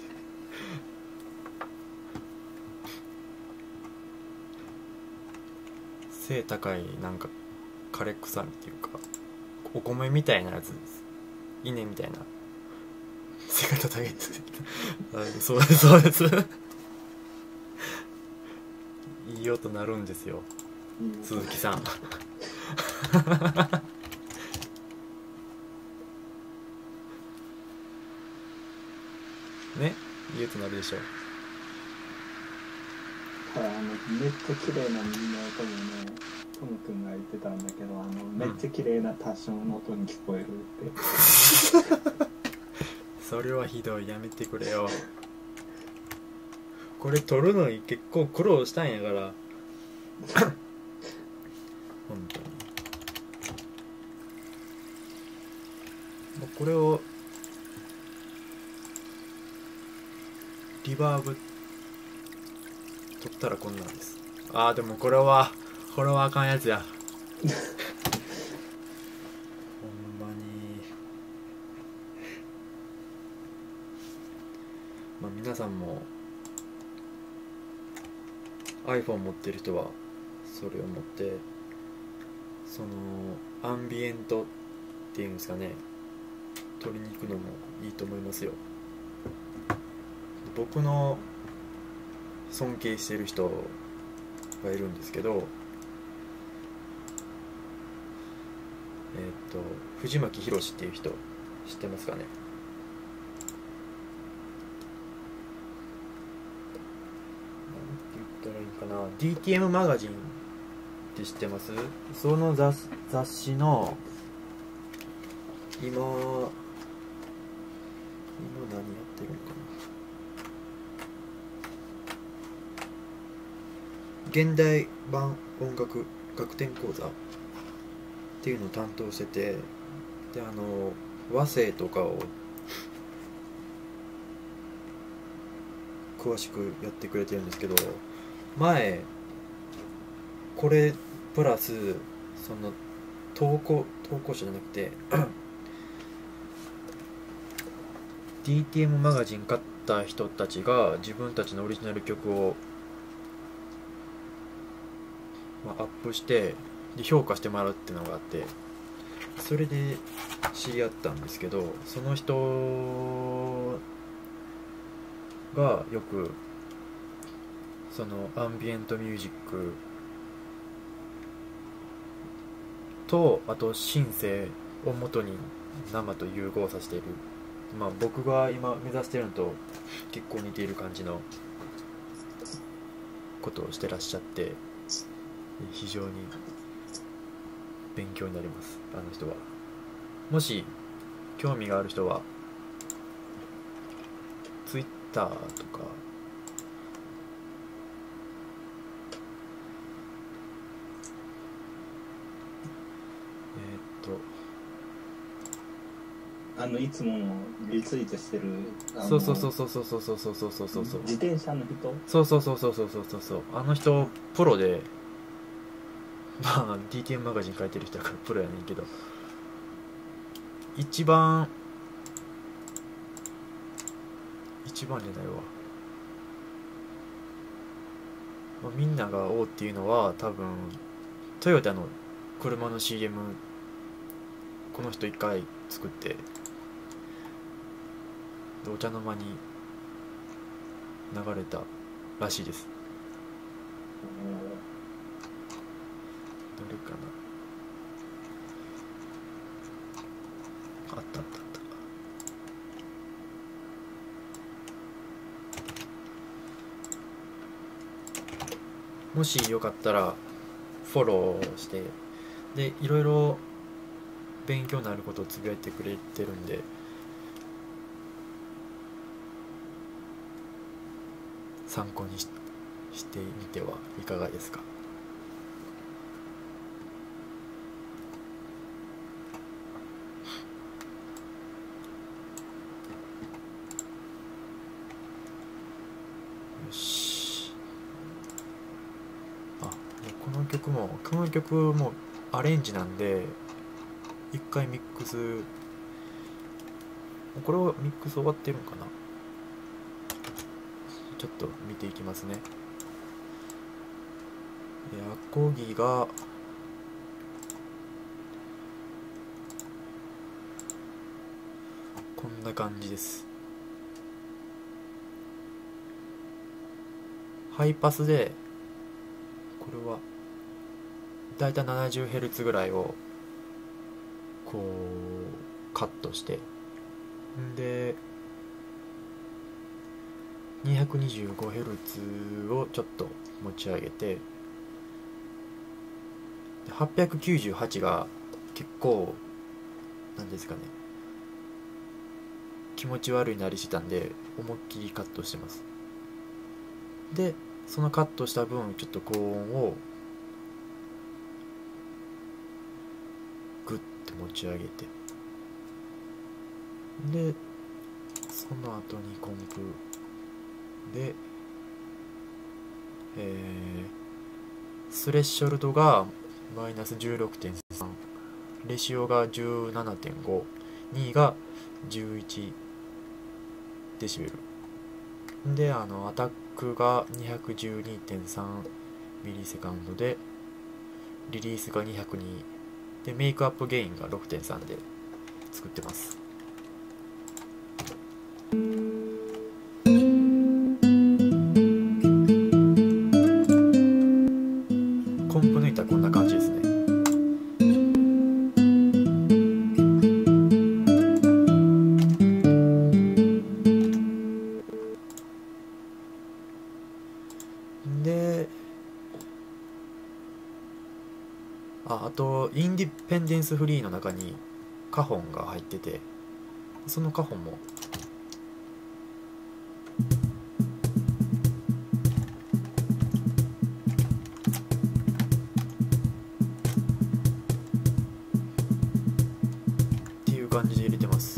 背高いなんか枯れ草っていうかお米みたいなやつです。稲みたいな背が高いですあそうですそうですいい音なるんですよ鈴木さんね、いい音なるでしょ。 あのめっちゃ綺麗な耳の音もね、トム君が言ってたんだけど、あのめっちゃ綺麗な多少の音に聞こえるってそれはひどい、やめてくれよ。これ撮るのに結構苦労したんやから本当にもうこれをリバーブ取ったらこんなんです。あーでもこれはこれはあかんやつやほんまに。まあ皆さんも iPhone 持ってる人はそれを持ってそのアンビエントっていうんですかね、取りに行くのもいいと思いますよ。僕の尊敬してる人がいるんですけど、えっと藤巻宏っていう人知ってますかね。なんて言ったらいいかな、 ディーティーエム マガジンって知ってます？その 雑, 雑誌の今今何やってるのかな、現代版音楽学点講座っていうのを担当してて、であの和声とかを詳しくやってくれてるんですけど、前これプラスその投稿投稿者じゃなくてディーティーエム マガジン買った人たちが自分たちのオリジナル曲をまあ、アップしてで評価してもらうっていうのがあって、それで知り合ったんですけど、その人がよくそのアンビエントミュージックとあとシンセを元に生と融合させている、まあ僕が今目指しているのと結構似ている感じのことをしてらっしゃって、非常に勉強になります、あの人は。もし興味がある人は Twitter とか、えーっとあのいつものリツイートしてる、あのそうそうそうそうそうそうそうそうそうそうそうそう自転車の人、 そうそうそうそうそうそうそうそうあの人プロで、まあ ディーティーエム マガジン書いてる人だからプロやねんけど、一番一番じゃないわ、まあ、みんながおうっていうのは多分トヨタの車の シーエム この人一回作ってお茶の間に流れたらしいです。どれかな、あったあったあった。もしよかったらフォローして、でいろいろ勉強になることをつぶやいてくれてるんで、参考に し, してみてはいかがですか。よし。あ、この曲もこの曲もアレンジなんで、一回ミックス、これをミックス終わってるんかな、ちょっと見ていきますね。アコギがこんな感じです。ハイパスで、これはだいたい ななじゅうヘルツ ぐらいをこうカットして、んで にひゃくにじゅうごヘルツ をちょっと持ち上げて、はっぴゃくきゅうじゅうはちが結構なんですかね、気持ち悪いなりしてたんで思いっきりカットしてます。でそのカットした分ちょっと高音をグッて持ち上げて、でその後にコンプで、えー、スレッショルドがマイナス じゅうろくてんさん、 レシオが じゅうななてんご、 にがじゅういちデシベルで、あのアタックが にひゃくじゅうにてんさん ミリセカンドで、リリースがにひゃくにで、メイクアップゲインが ろくてんさん で作ってます。コンプ抜いたらこんな感じですね。で、あ、あとインディペンデンスフリーの中にカホンが入ってて、そのカホンもっていう感じで入れてます。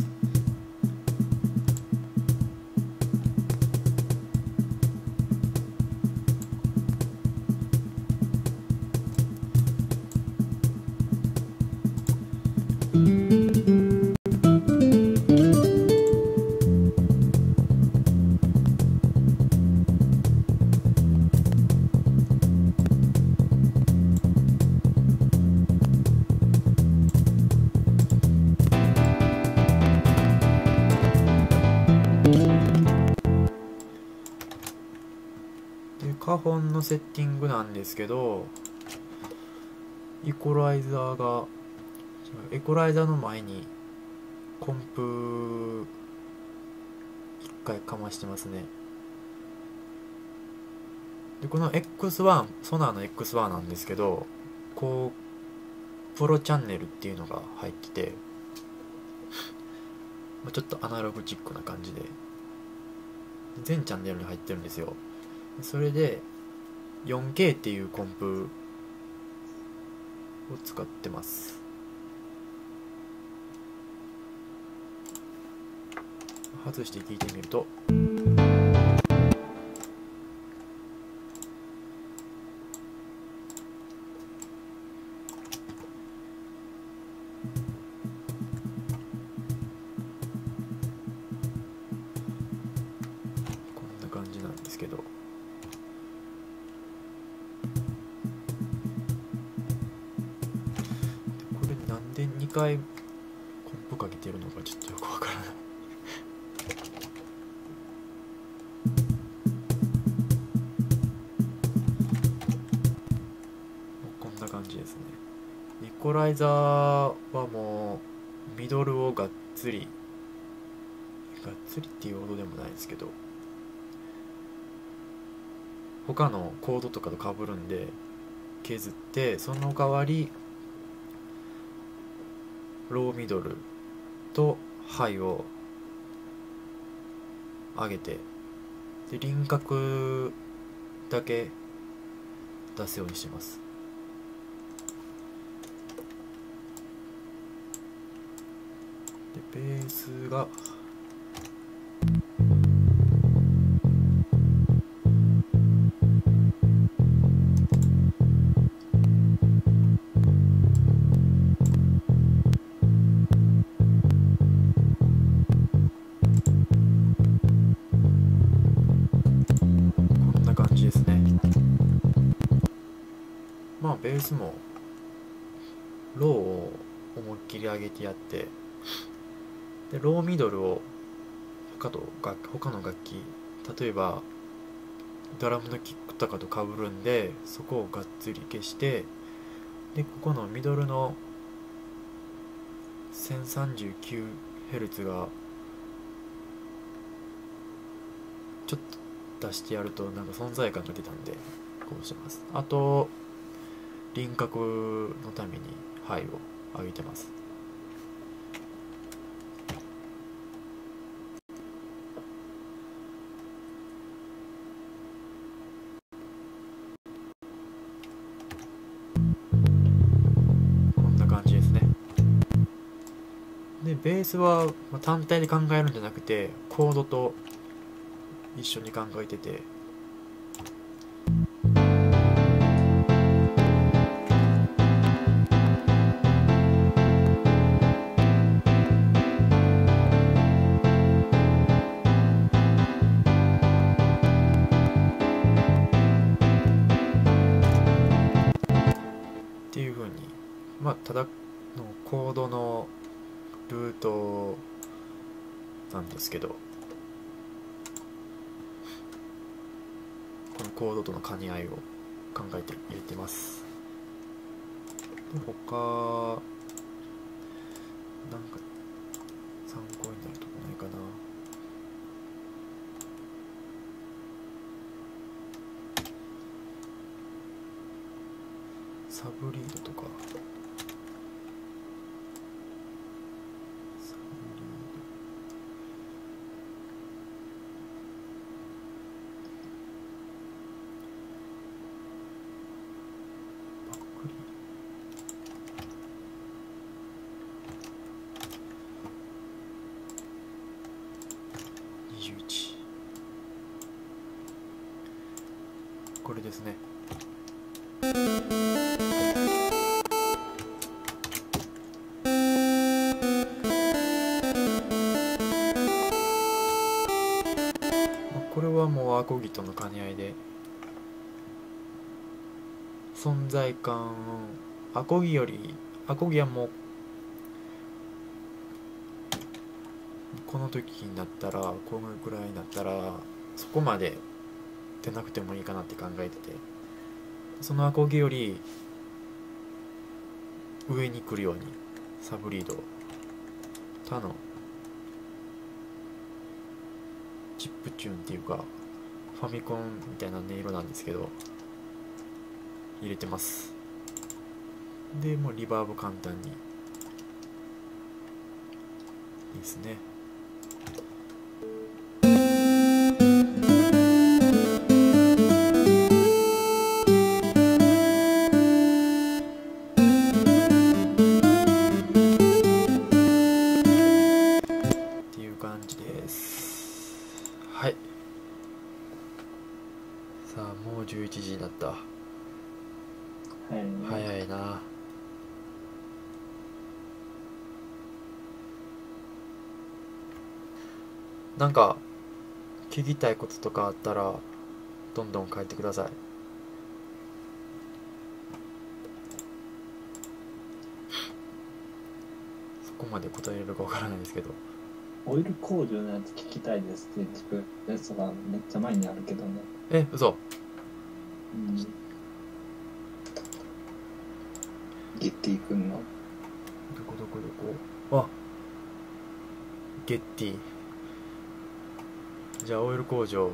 でカホンのセッティングなんですけど、イコライザーがエコライザーの前にコンプ一回かましてますね。 でこの エックスワン ソナーの エックスワン なんですけど、こうプロチャンネルっていうのが入ってて、ちょっとアナログチックな感じで全チャンネルに入ってるんですよ。それで よんケー っていうコンプを使ってます。外して聞いてみると、こんな感じなんですけど、これなんでにかいコンプかけてるのかちょっとよくわからない。こんな感じですね。イコライザーはもうミドルをがっつりがっつりっていうほどでもないですけど、他のコードとかと被るんで削って、その代わりローミドルとハイを上げて、で輪郭だけ出すようにしてます。でベースがこんな感じですね。まあベースもローを思いっきり上げてやって、でローミドルを他と楽他の楽器、例えばドラムのキックとかと被るんで、そこをがっつり消して、でここのミドルの せんさんじゅうきゅうヘルツ がちょっと出してやるとなんか存在感が出たんでこうしてます。あと輪郭のためにハイを上げてます。こんな感じですね。でベースはまあ単体で考えるんじゃなくてコードと一緒に考えてて、っていう風に、まあただのコードのルートなんですけど、このコードとの兼ね合いを考えて入れてます。で他なんか参考になるとこないかな。サブリードとか、サブリード、バックリードにじゅういち、これですね。これはもうアコギとの兼ね合いで存在感、アコギよりアコギはもうこの時になったら、このぐらいになったらそこまで出なくてもいいかなって考えてて、そのアコギより上に来るようにサブリード他のチップチューンっていうかファミコンみたいな音色なんですけど入れてます。でもうリバーブ簡単にいいですね。っていう感じです。はい、さあもうじゅういちじになった。 はいね。 早いな。なんか聞きたいこととかあったらどんどん書いてください。そこまで答えれるかわからないですけど。 オイル工場のやつ聞きたいですって聞くやつがめっちゃ前にあるけどね。 え、嘘。 うん。ゲッティくんの。 どこどこどこ。あ、ゲッティ。じゃあオイル工場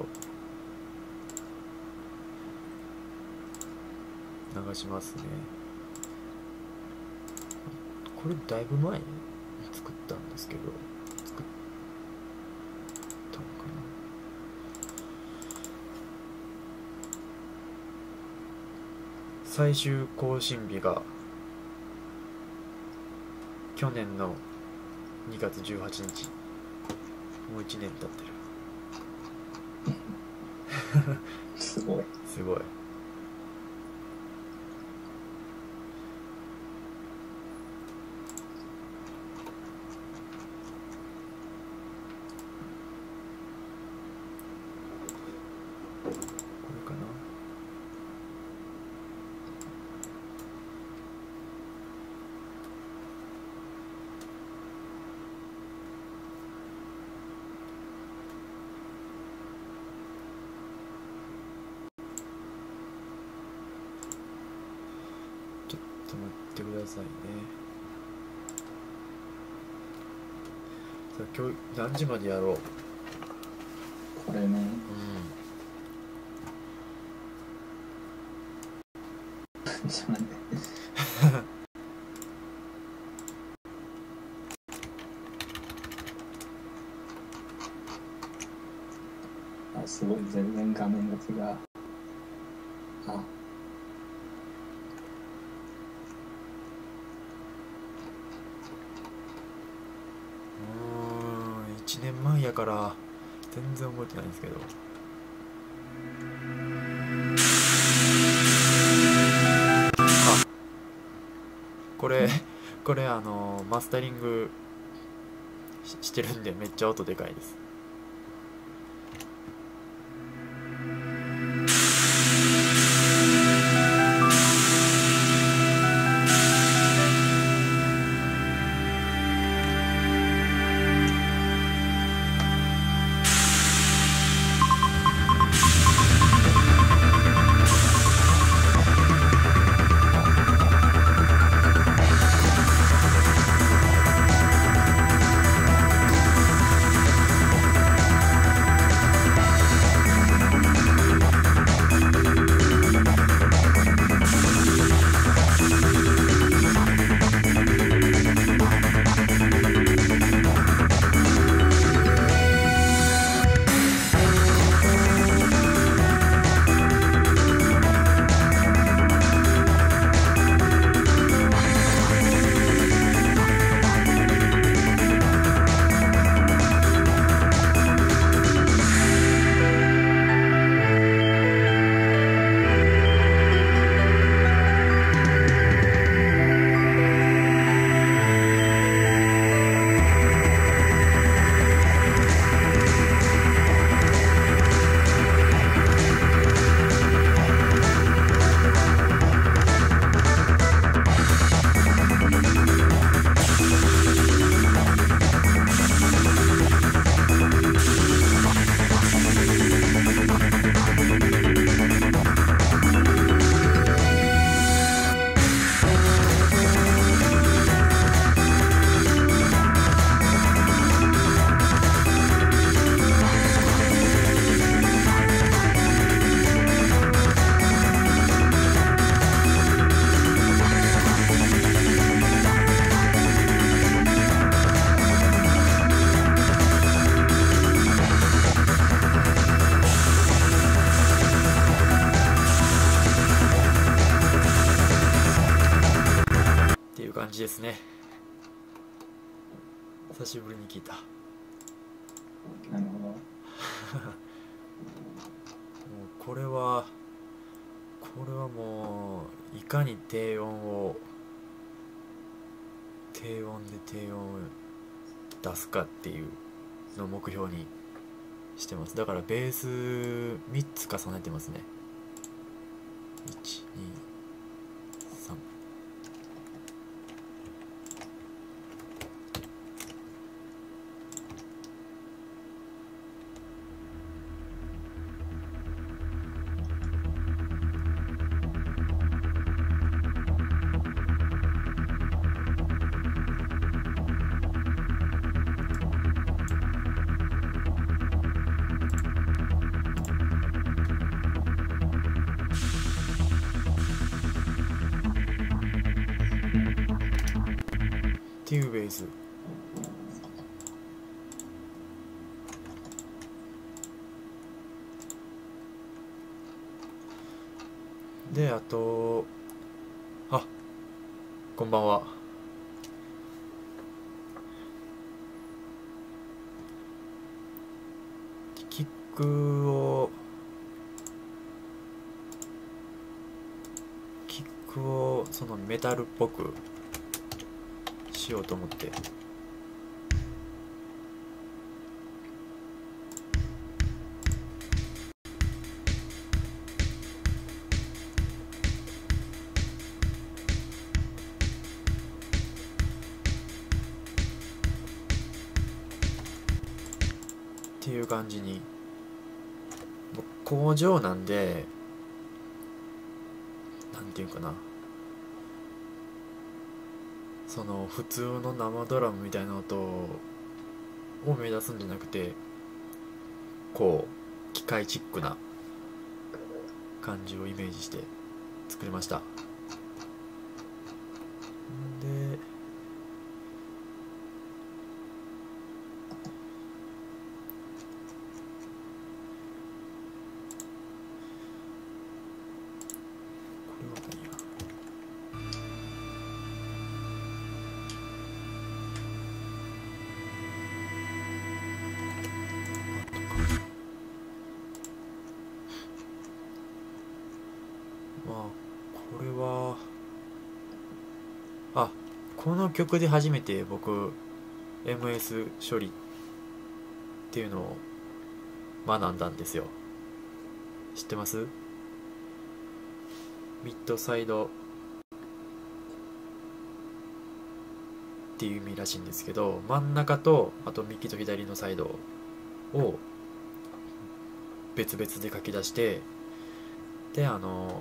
流しますね。これだいぶ前に作ったんですけど、作ったのかな。最終更新日が去年のにがつじゅうはちにち。もういちねん経ってる。 すごい。 すごい。これかな。ちょっと待ってくださいね。さあ今日何時までやろう。 これね。 うん。 ちょっと待って。あ、すごい。全然画面が違う。あ。 いちねんまえやから全然覚えてないんですけど。あ、これこれあのマスタリング し, してるんでめっちゃ音でかいです。 ですね。久しぶりに聞いた。 なるほど。 もうこれはこれはもういかに低音を低音で低音を出すかっていうのを目標にしてます。だからベースみっつ重ねてますね。いち、に、さん。っていうベースで、あとあこんばんは。キックをキックをそのメタルっぽくしようと思ってっていう感じに。工場なんで、なんていうかな、その普通の生ドラムみたいな音を目指すんじゃなくて、こう機械チックな感じをイメージして作りました。でこれは何や、まあこれはあこの曲で初めて僕 エムエス 処理っていうのを学んだんですよ。知ってます？ミッドサイドっていう意味らしいんですけど、真ん中とあと右と左のサイドを別々で書き出して、であの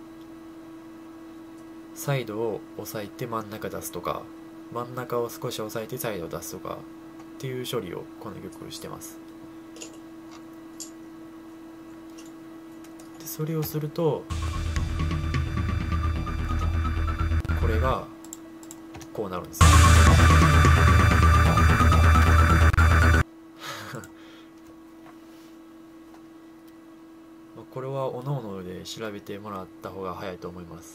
サイドを押さえて真ん中出すとか、真ん中を少し押さえてサイドを出すとかっていう処理をこの曲してます。でそれをするとこれがこうなるんですよ。これはおのおので調べてもらった方が早いと思います。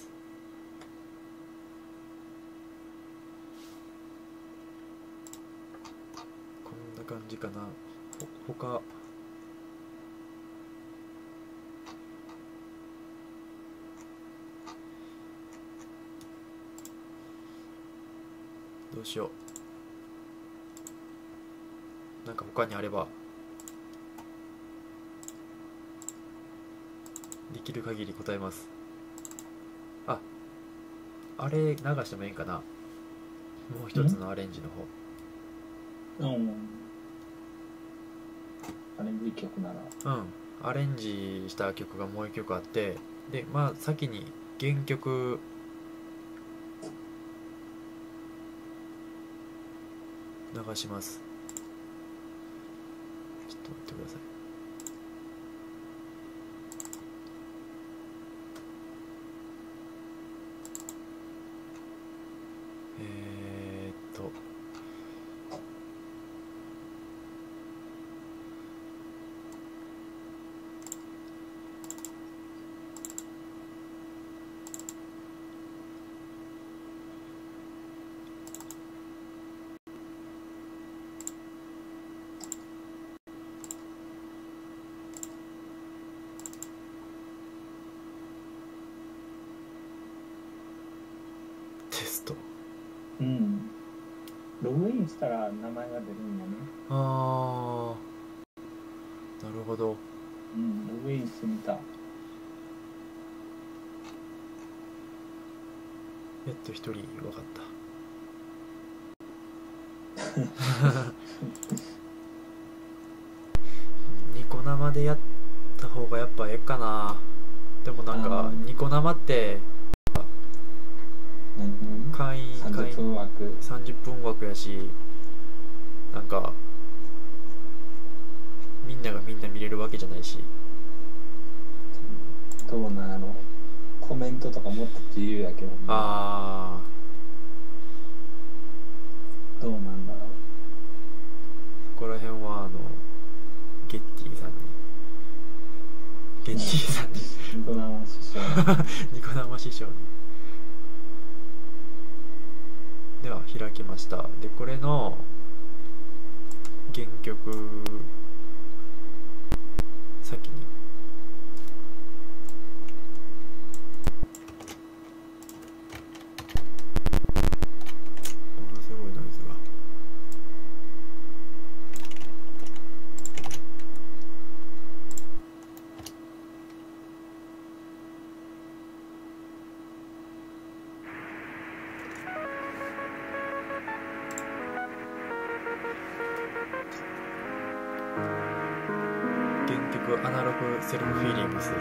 こんな感じかな。ほ他どうしよう、なんか他にあればできる限り答えます。ああれ流してもいいかな、もう一つのアレンジのうん。アレンジ曲なら。 方。うんアレンジした曲がもう一曲あって、でまあ先に原曲流します。ちょっと待ってください。えー、っとうんログインしたら名前が出るんやね。 あー、なるほど。 うんログインしてみた。 やっと一人分かった。ニコ生でやった方がやっぱええかな。でもなんかニコ生って何会員さんじゅっぷん枠さんじゅっぷん枠やし、なんかみんながみんな見れるわけじゃないし。 どうなんやろ。コメントとかもっと自由やけどね。 あどうなんだろう。 そこら辺はあのゲッティさんにゲッティさんにニコ生師匠ニコ生師匠に。では開きました。でこれの原曲先にものすごいノイズが。原曲アナログセルフフィーリングスです。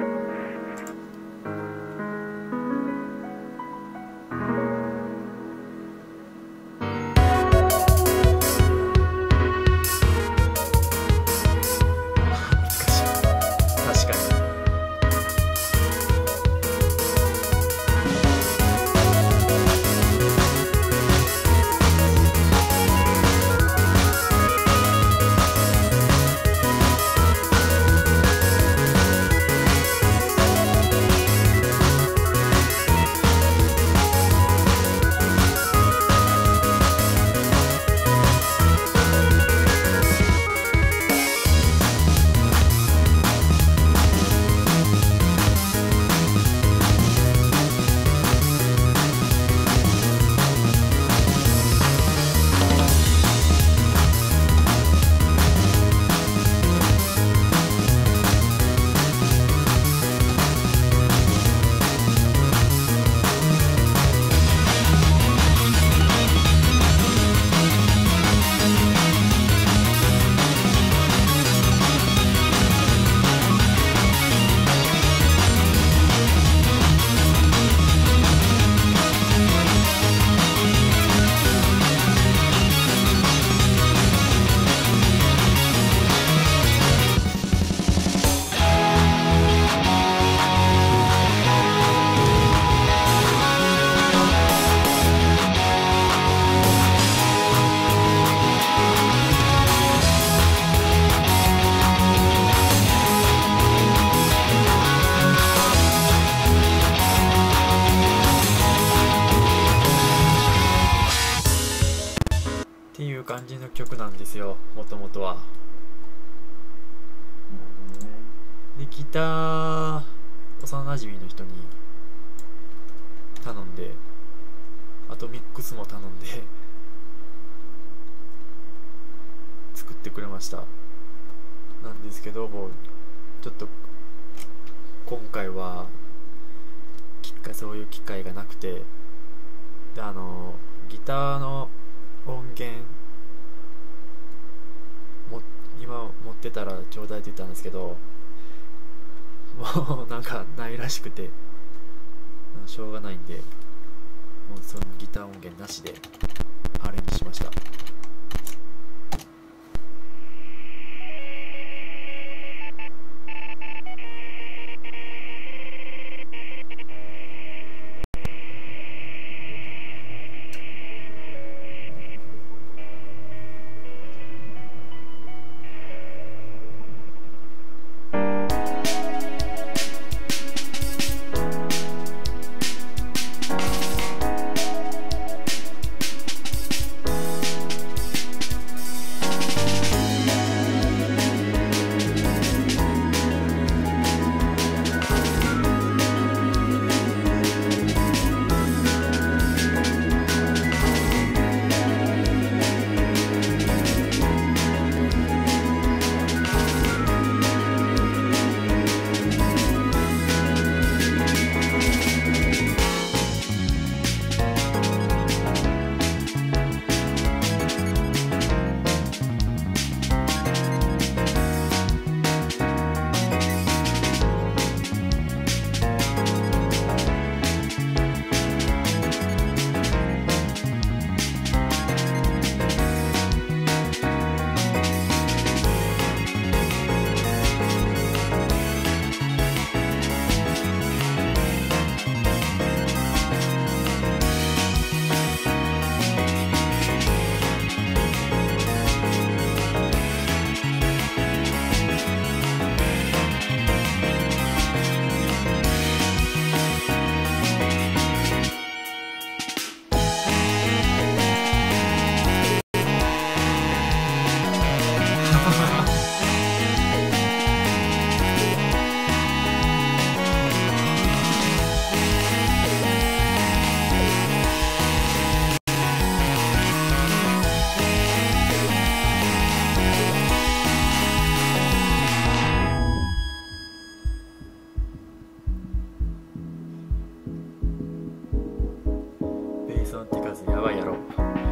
っていう感じの曲なんですよ、もともとは。 なるほどね。 でギター幼なじみの人に頼んで、あとミックスも頼んで作ってくれました。なんですけど、もうちょっと今回は機会そういう機会がなくて、であのギターの音源も今持ってたらちょうだいって言ったんですけど、もうなんかないらしくてしょうがないんで、もうそのギター音源なしでアレンジしました。 ベースの手数やばいやろ。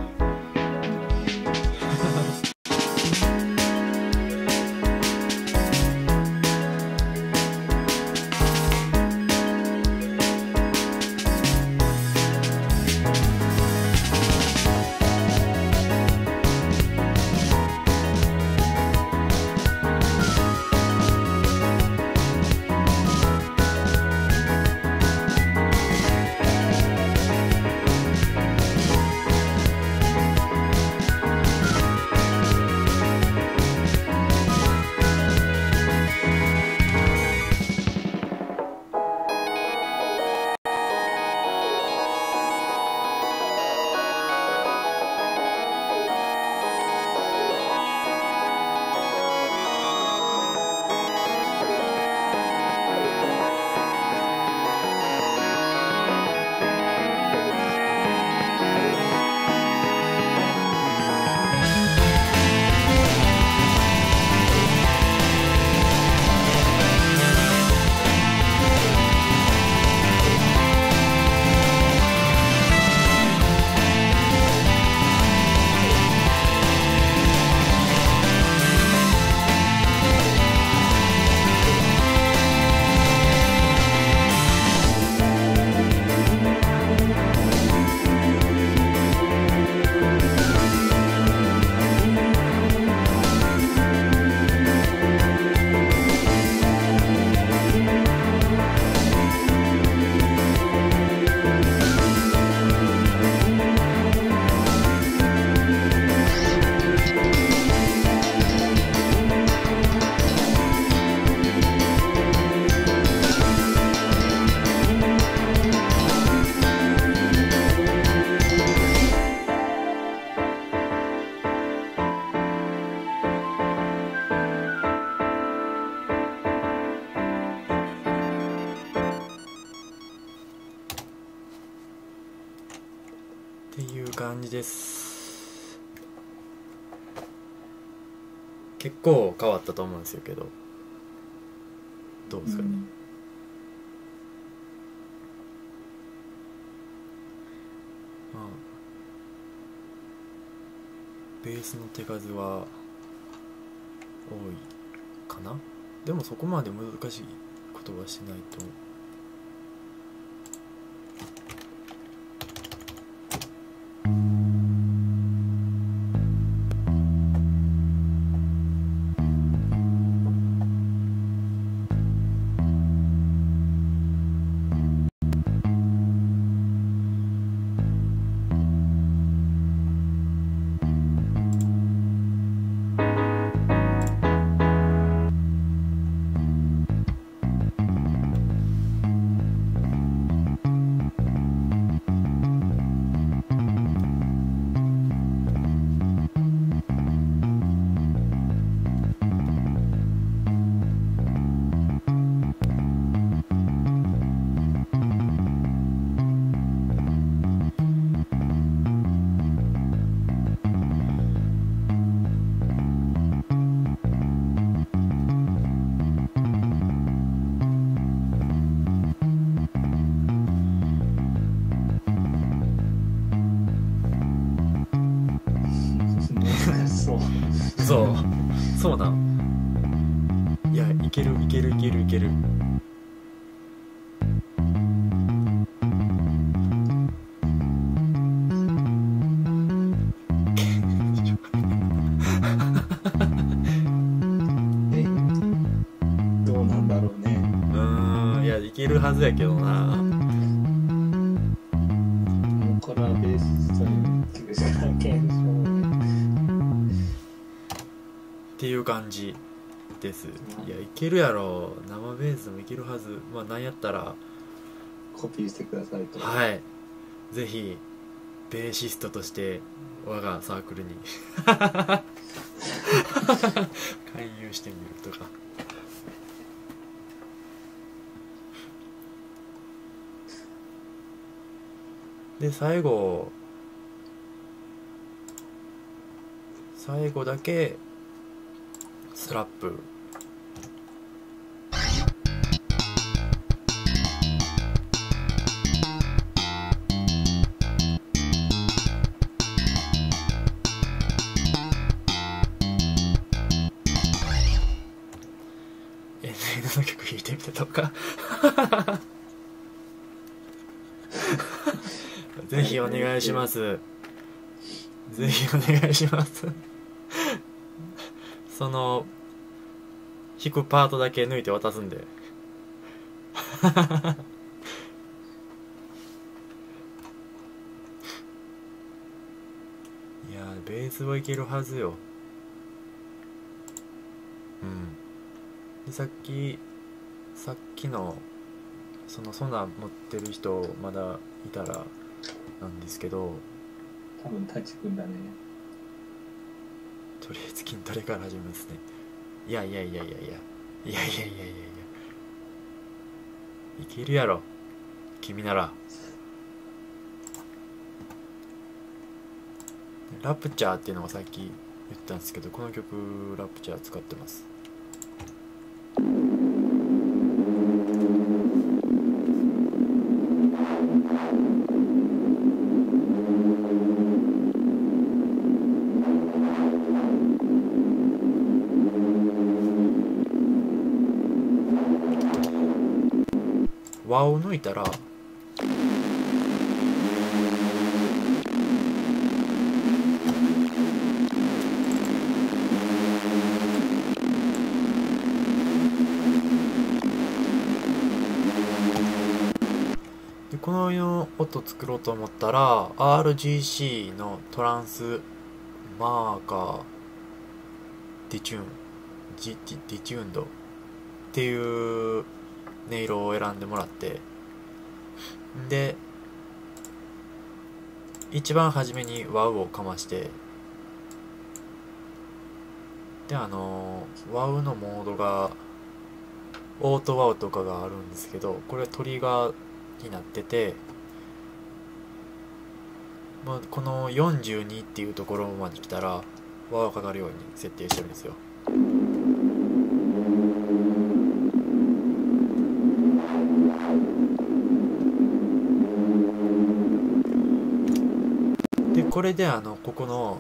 っていう感じです。結構変わったと思うんですよけど、どうですかね。 うんまあベースの手数は多いかな。でもそこまで難しいことはしないと思う。 そうそうそうなん。いや、いけるいけるいけるいける。 えどうなんだろうね。 うーん、いや、いけるはずやけどな。 もうこれはベーシストに聞くしかないけんしょうね。 っていう感じです。いや、いけるやろ。生ベースでもいけるはず。まあ、なんやったらコピーしてくださいと。 はい、ぜひベーシストとして我がサークルに勧誘してみるとか。で最後最後だけスラップエヌエヌ の曲弾いてみてとかぜひお願いします。ぜひお願いしますその弾くパートだけ抜いて渡すんでいやベースはいけるはずよ。うんでさっきさっきのそのソナ持ってる人まだいたらなんですけど、 多分タチ君だね。 とりあえず筋トレから始めますね。いやいやいやいやいやいやいやいやいやいやいけるやろ君なら。ラプチャーっていうのをさっき言ったんですけど、この曲ラプチャー使ってます。和を抜いたらでこの音作ろうと思ったら アールジーシー のトランスマーカーディチューンジディディチューンドっていう音色を選んでもらって、で一番初めにワウをかまして、であのワウのモードがオートワウとかがあるんですけど、これトリガーになってて、まあ、このよんじゅうにっていうところまで来たらワウがかかるように設定してるんですよ。でこれであのここの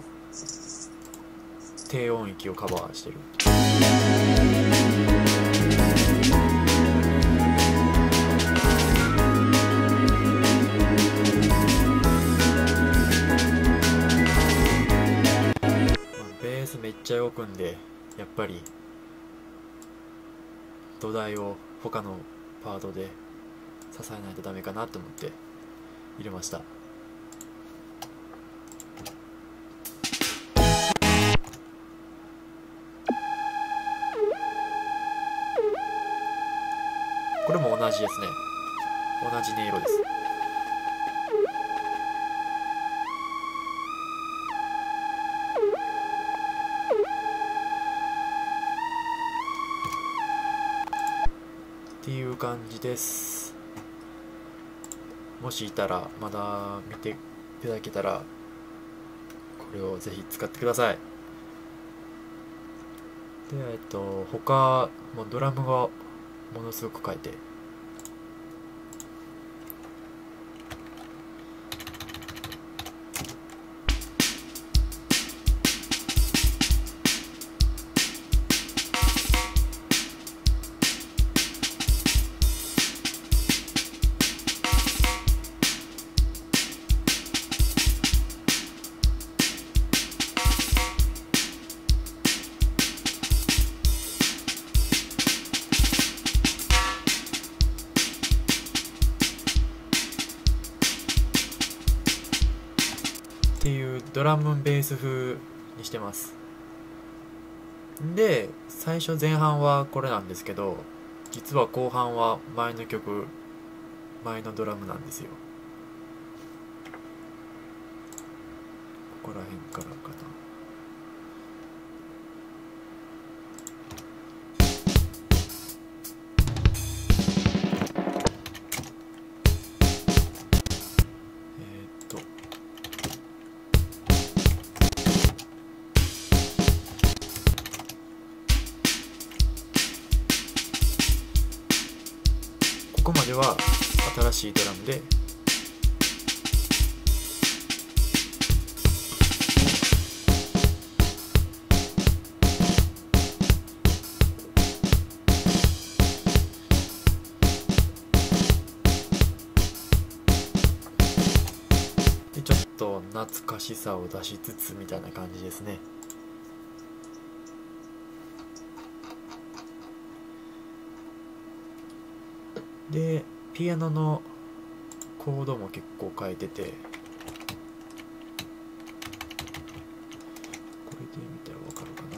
低音域をカバーしてる。ベースめっちゃ動くんで、やっぱり土台を他のパートで支えないとダメかなと思って入れました。これも同じですね。同じ音色です。っていう感じです。もしいたらまだ見ていただけたらこれをぜひ使ってください。でえっと他もドラムがものすごく変えて、っていうドラムベース風にしてます。で最初前半はこれなんですけど、実は後半は前の曲前のドラムなんですよ。ここら辺からかな。 こまでは新しいドラムで、でちょっと懐かしさを出しつつみたいな感じですね。でピアノのコードも結構変えてて、これで見たらわかるかな。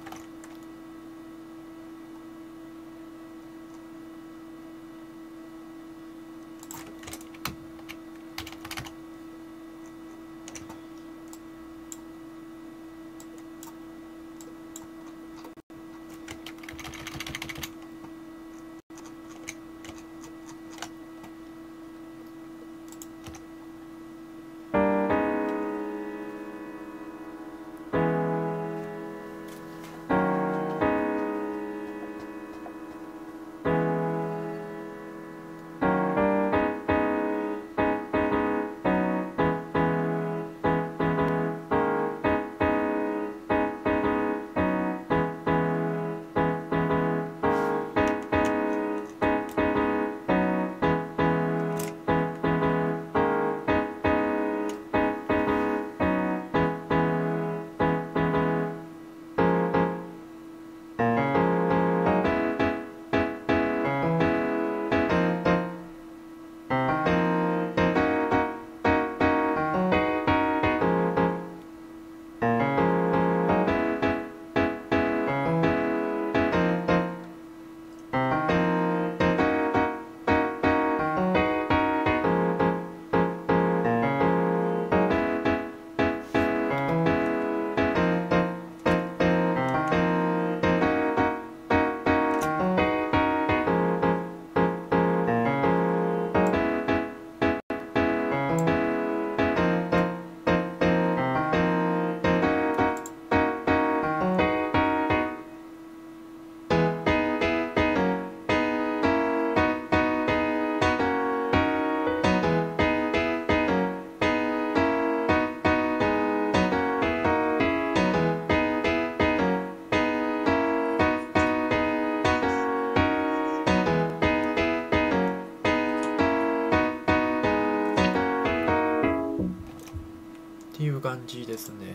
っていう感じですね。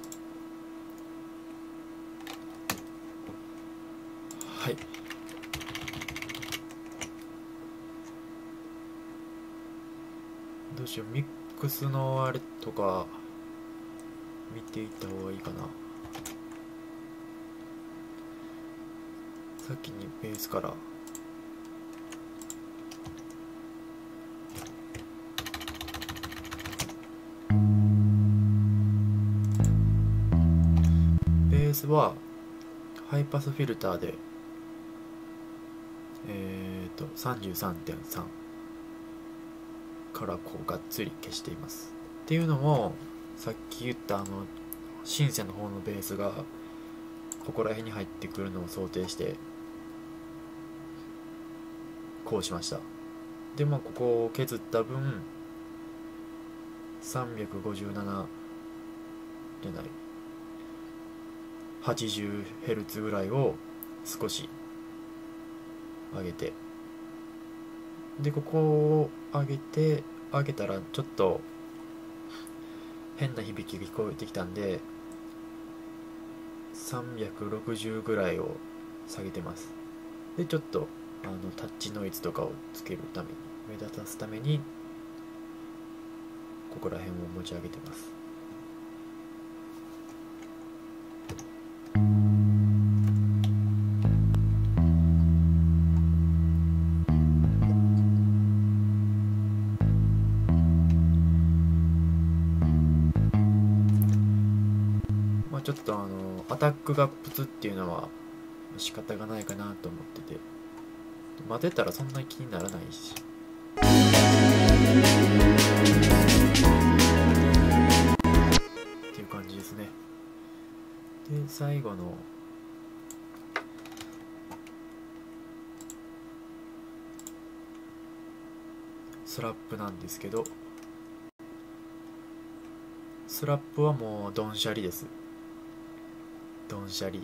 はい。どうしよう、ミックスのあれとか見ていった方がいいかな。先にベースから。ベースはハイパスフィルターでえっと さんじゅうさんてんさん からこうがっつり消しています。っていうのもさっき言ったあのシンセの方のベースがここら辺に入ってくるのを想定してこうしました。でもここを削った分 さんびゃくごじゅうなな じゃない はちじゅうヘルツ ぐらいを少し上げて、でここを上げて上げたらちょっと変な響きが聞こえてきたんでさんびゃくろくじゅうぐらいを下げてます。でちょっとあのタッチノイズとかをつけるために目立たすためにここら辺を持ち上げてます。まあちょっとあのアタックがプツっていうのは仕方がないかなと思ってて、混ぜたらそんなに気にならないし、っていう感じですね。で最後のスラップなんですけど、スラップはもうドンシャリです。ドンシャリ。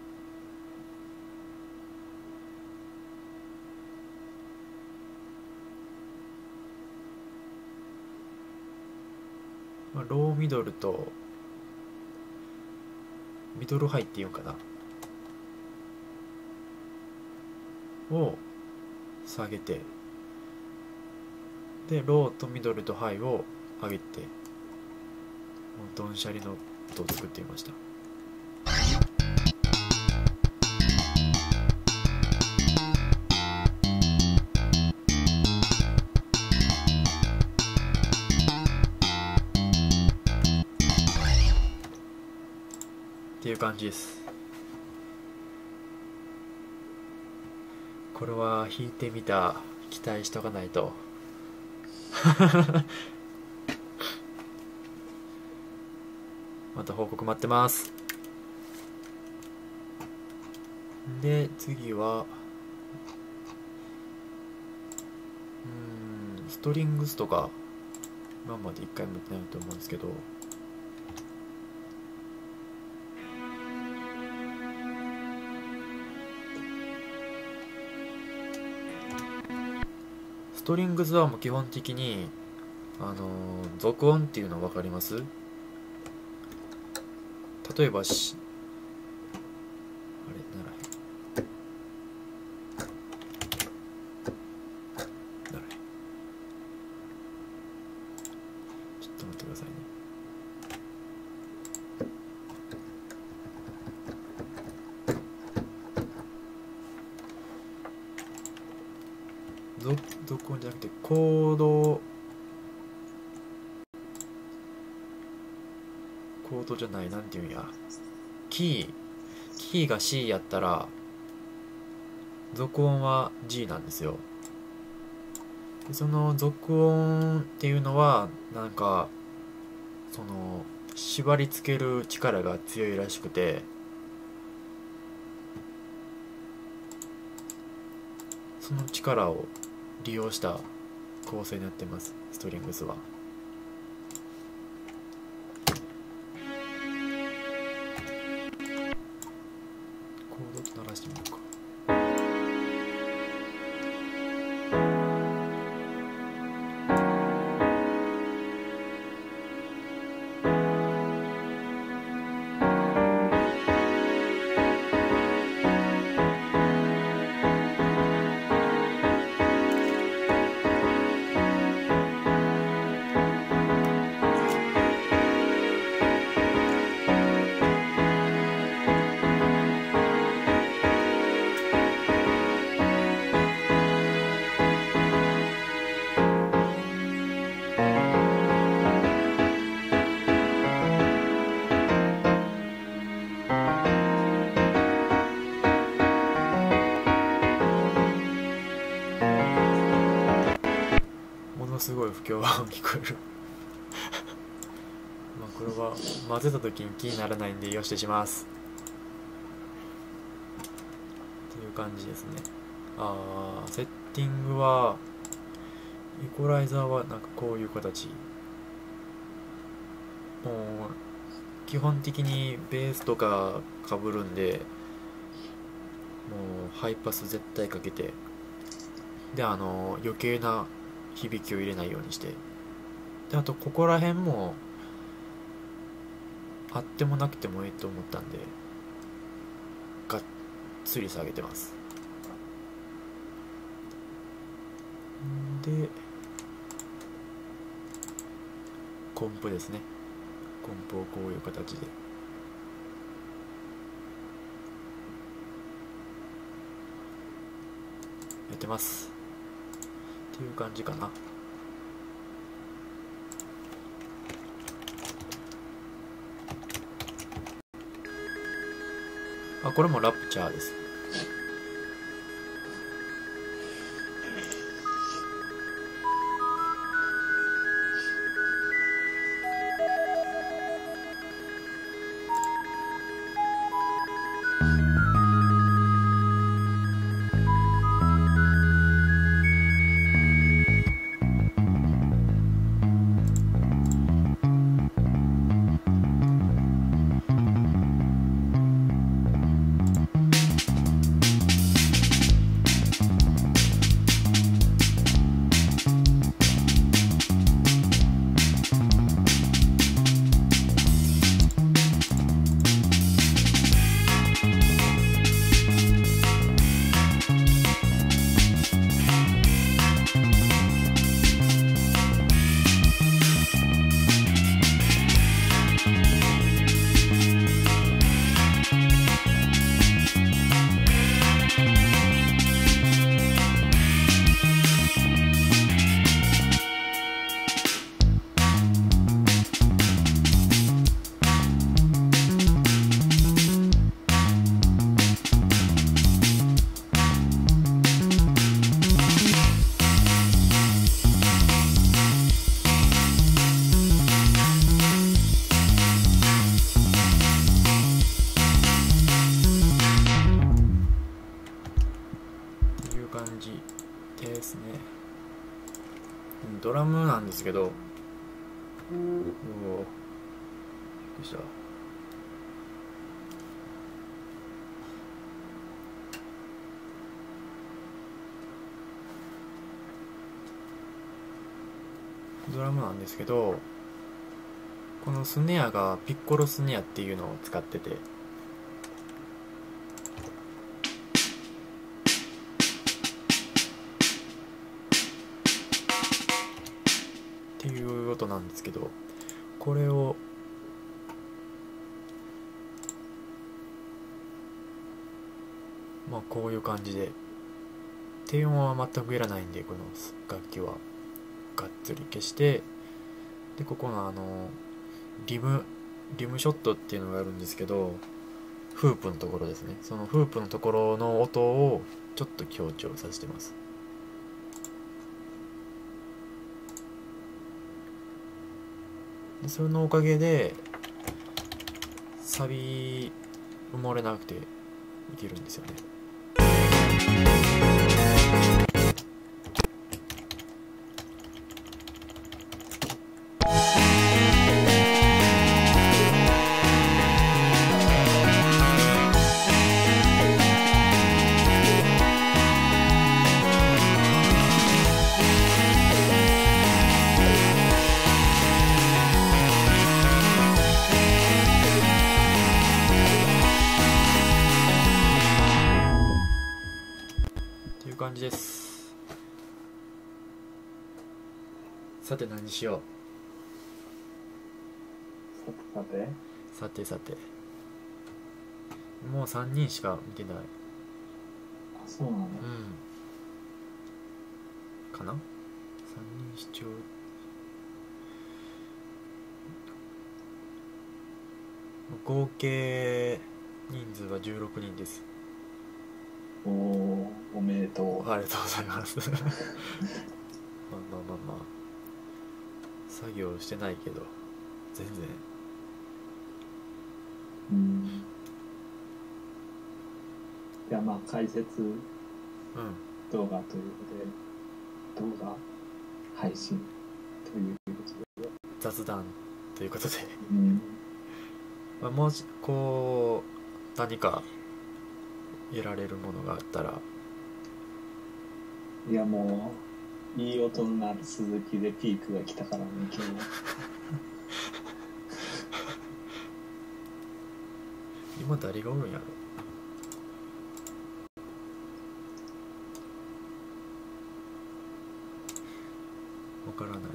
まあ、ローミドルとミドルハイっていうんかなを下げて、でローとミドルとハイを上げて、もうドンシャリの音を作ってみました。っていう感じです。これは弾いてみた、期待しとかないとまた報告待ってます。で次はうーんストリングスとか今まで一回もやってないと思うんですけど、ストリングスはもう基本的にあのー続音っていうの分かります？例えばしあれならへんならへんちょっと待ってくださいね。続続音じゃなくてコードコードじゃない、なんていうんや、キーキーが C やったら続音は G なんですよ。でその続音っていうのはなんかその縛り付ける力が強いらしくて、その力を利用した構成になってます、ストリングスは。コードと鳴らしてみようか。すごい不協和音聞こえるまあこれは混ぜた時に気にならないんでよしとしますっていう感じですね。あーセッティングはイコライザーはなんかこういう形、もう基本的にベースとかかぶるんで、もうハイパス絶対かけて、であの余計な響きを入れないようにして、であとここら辺もあってもなくてもいいと思ったんでがっつり下げてます。でコンプですね、コンプをこういう形でやってますっていう感じかな。あ、これもラプチャーです。 感じですね。ドラムなんですけど、おお、びっくりした。ドラムなんですけど、このスネアがピッコロスネアっていうのを使ってて、っていう音なんですけど、これをまあこういう感じで、低音は全くいらないんで、この楽器はがっつり消して、でここのあのリムリムショットっていうのがあるんですけど、フープのところですね、そのフープのところの音をちょっと強調させてます。でそれのおかげでサビ埋もれなくていけるんですよね。っていう感じです。さて何しよさてさてう。さてさてもうさんにんしか見てない。 あ、そうなの。 うんかな。さんにん視聴、合計人数はじゅうろくにんです。 おお、おめでとう。 ありがとうございますまあまあまあまあ作業してないけど全然。 うん。いや、まあ解説うん動画ということで、動画配信ということで、 雑談ということでうん、 まあもしこう何か得られるものがあったら。 いやもういい音になる鈴木でピークが来たからね、今日は。 今誰がおるんやろ。わからないな。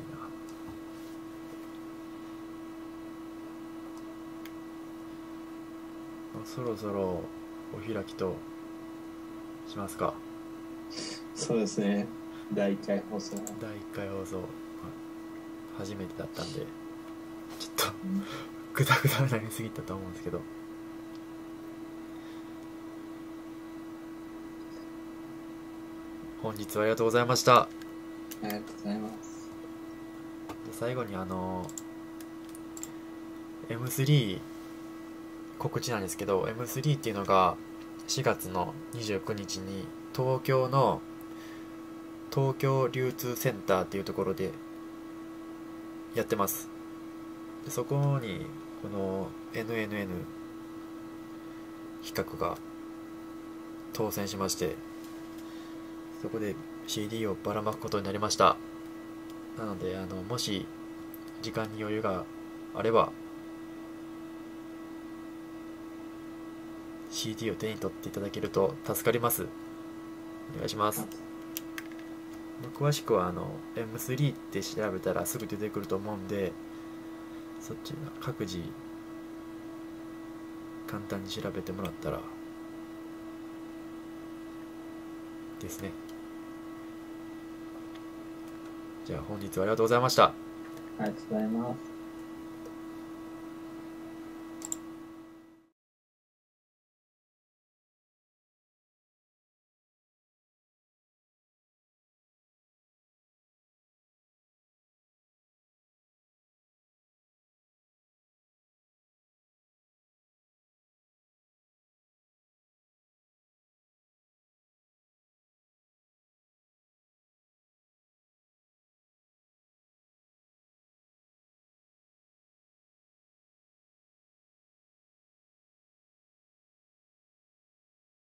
そろそろお開きとしますか。 そうですね、だいいっかい放送。 だいいっかい放送初めてだったんでちょっとグダグダになりすぎたと思うんですけど、本日はありがとうございました。 ありがとうございます。 で最後にあの エムスリー 告知なんですけど、 エムスリー っていうのがしがつのにじゅうくにちに東京の東京流通センターっていうところでやってます。でそこにこの エヌエヌエヌ 企画が当選しまして、そこで シーディー をばらまくことになりました。なのであのもし時間に余裕があれば シーディー を手に取っていただけると助かります。お願いします。詳しくはあの エムスリー って調べたらすぐ出てくると思うんで、そっちの各自簡単に調べてもらったらですね。じゃあ本日はありがとうございました。 ありがとうございます。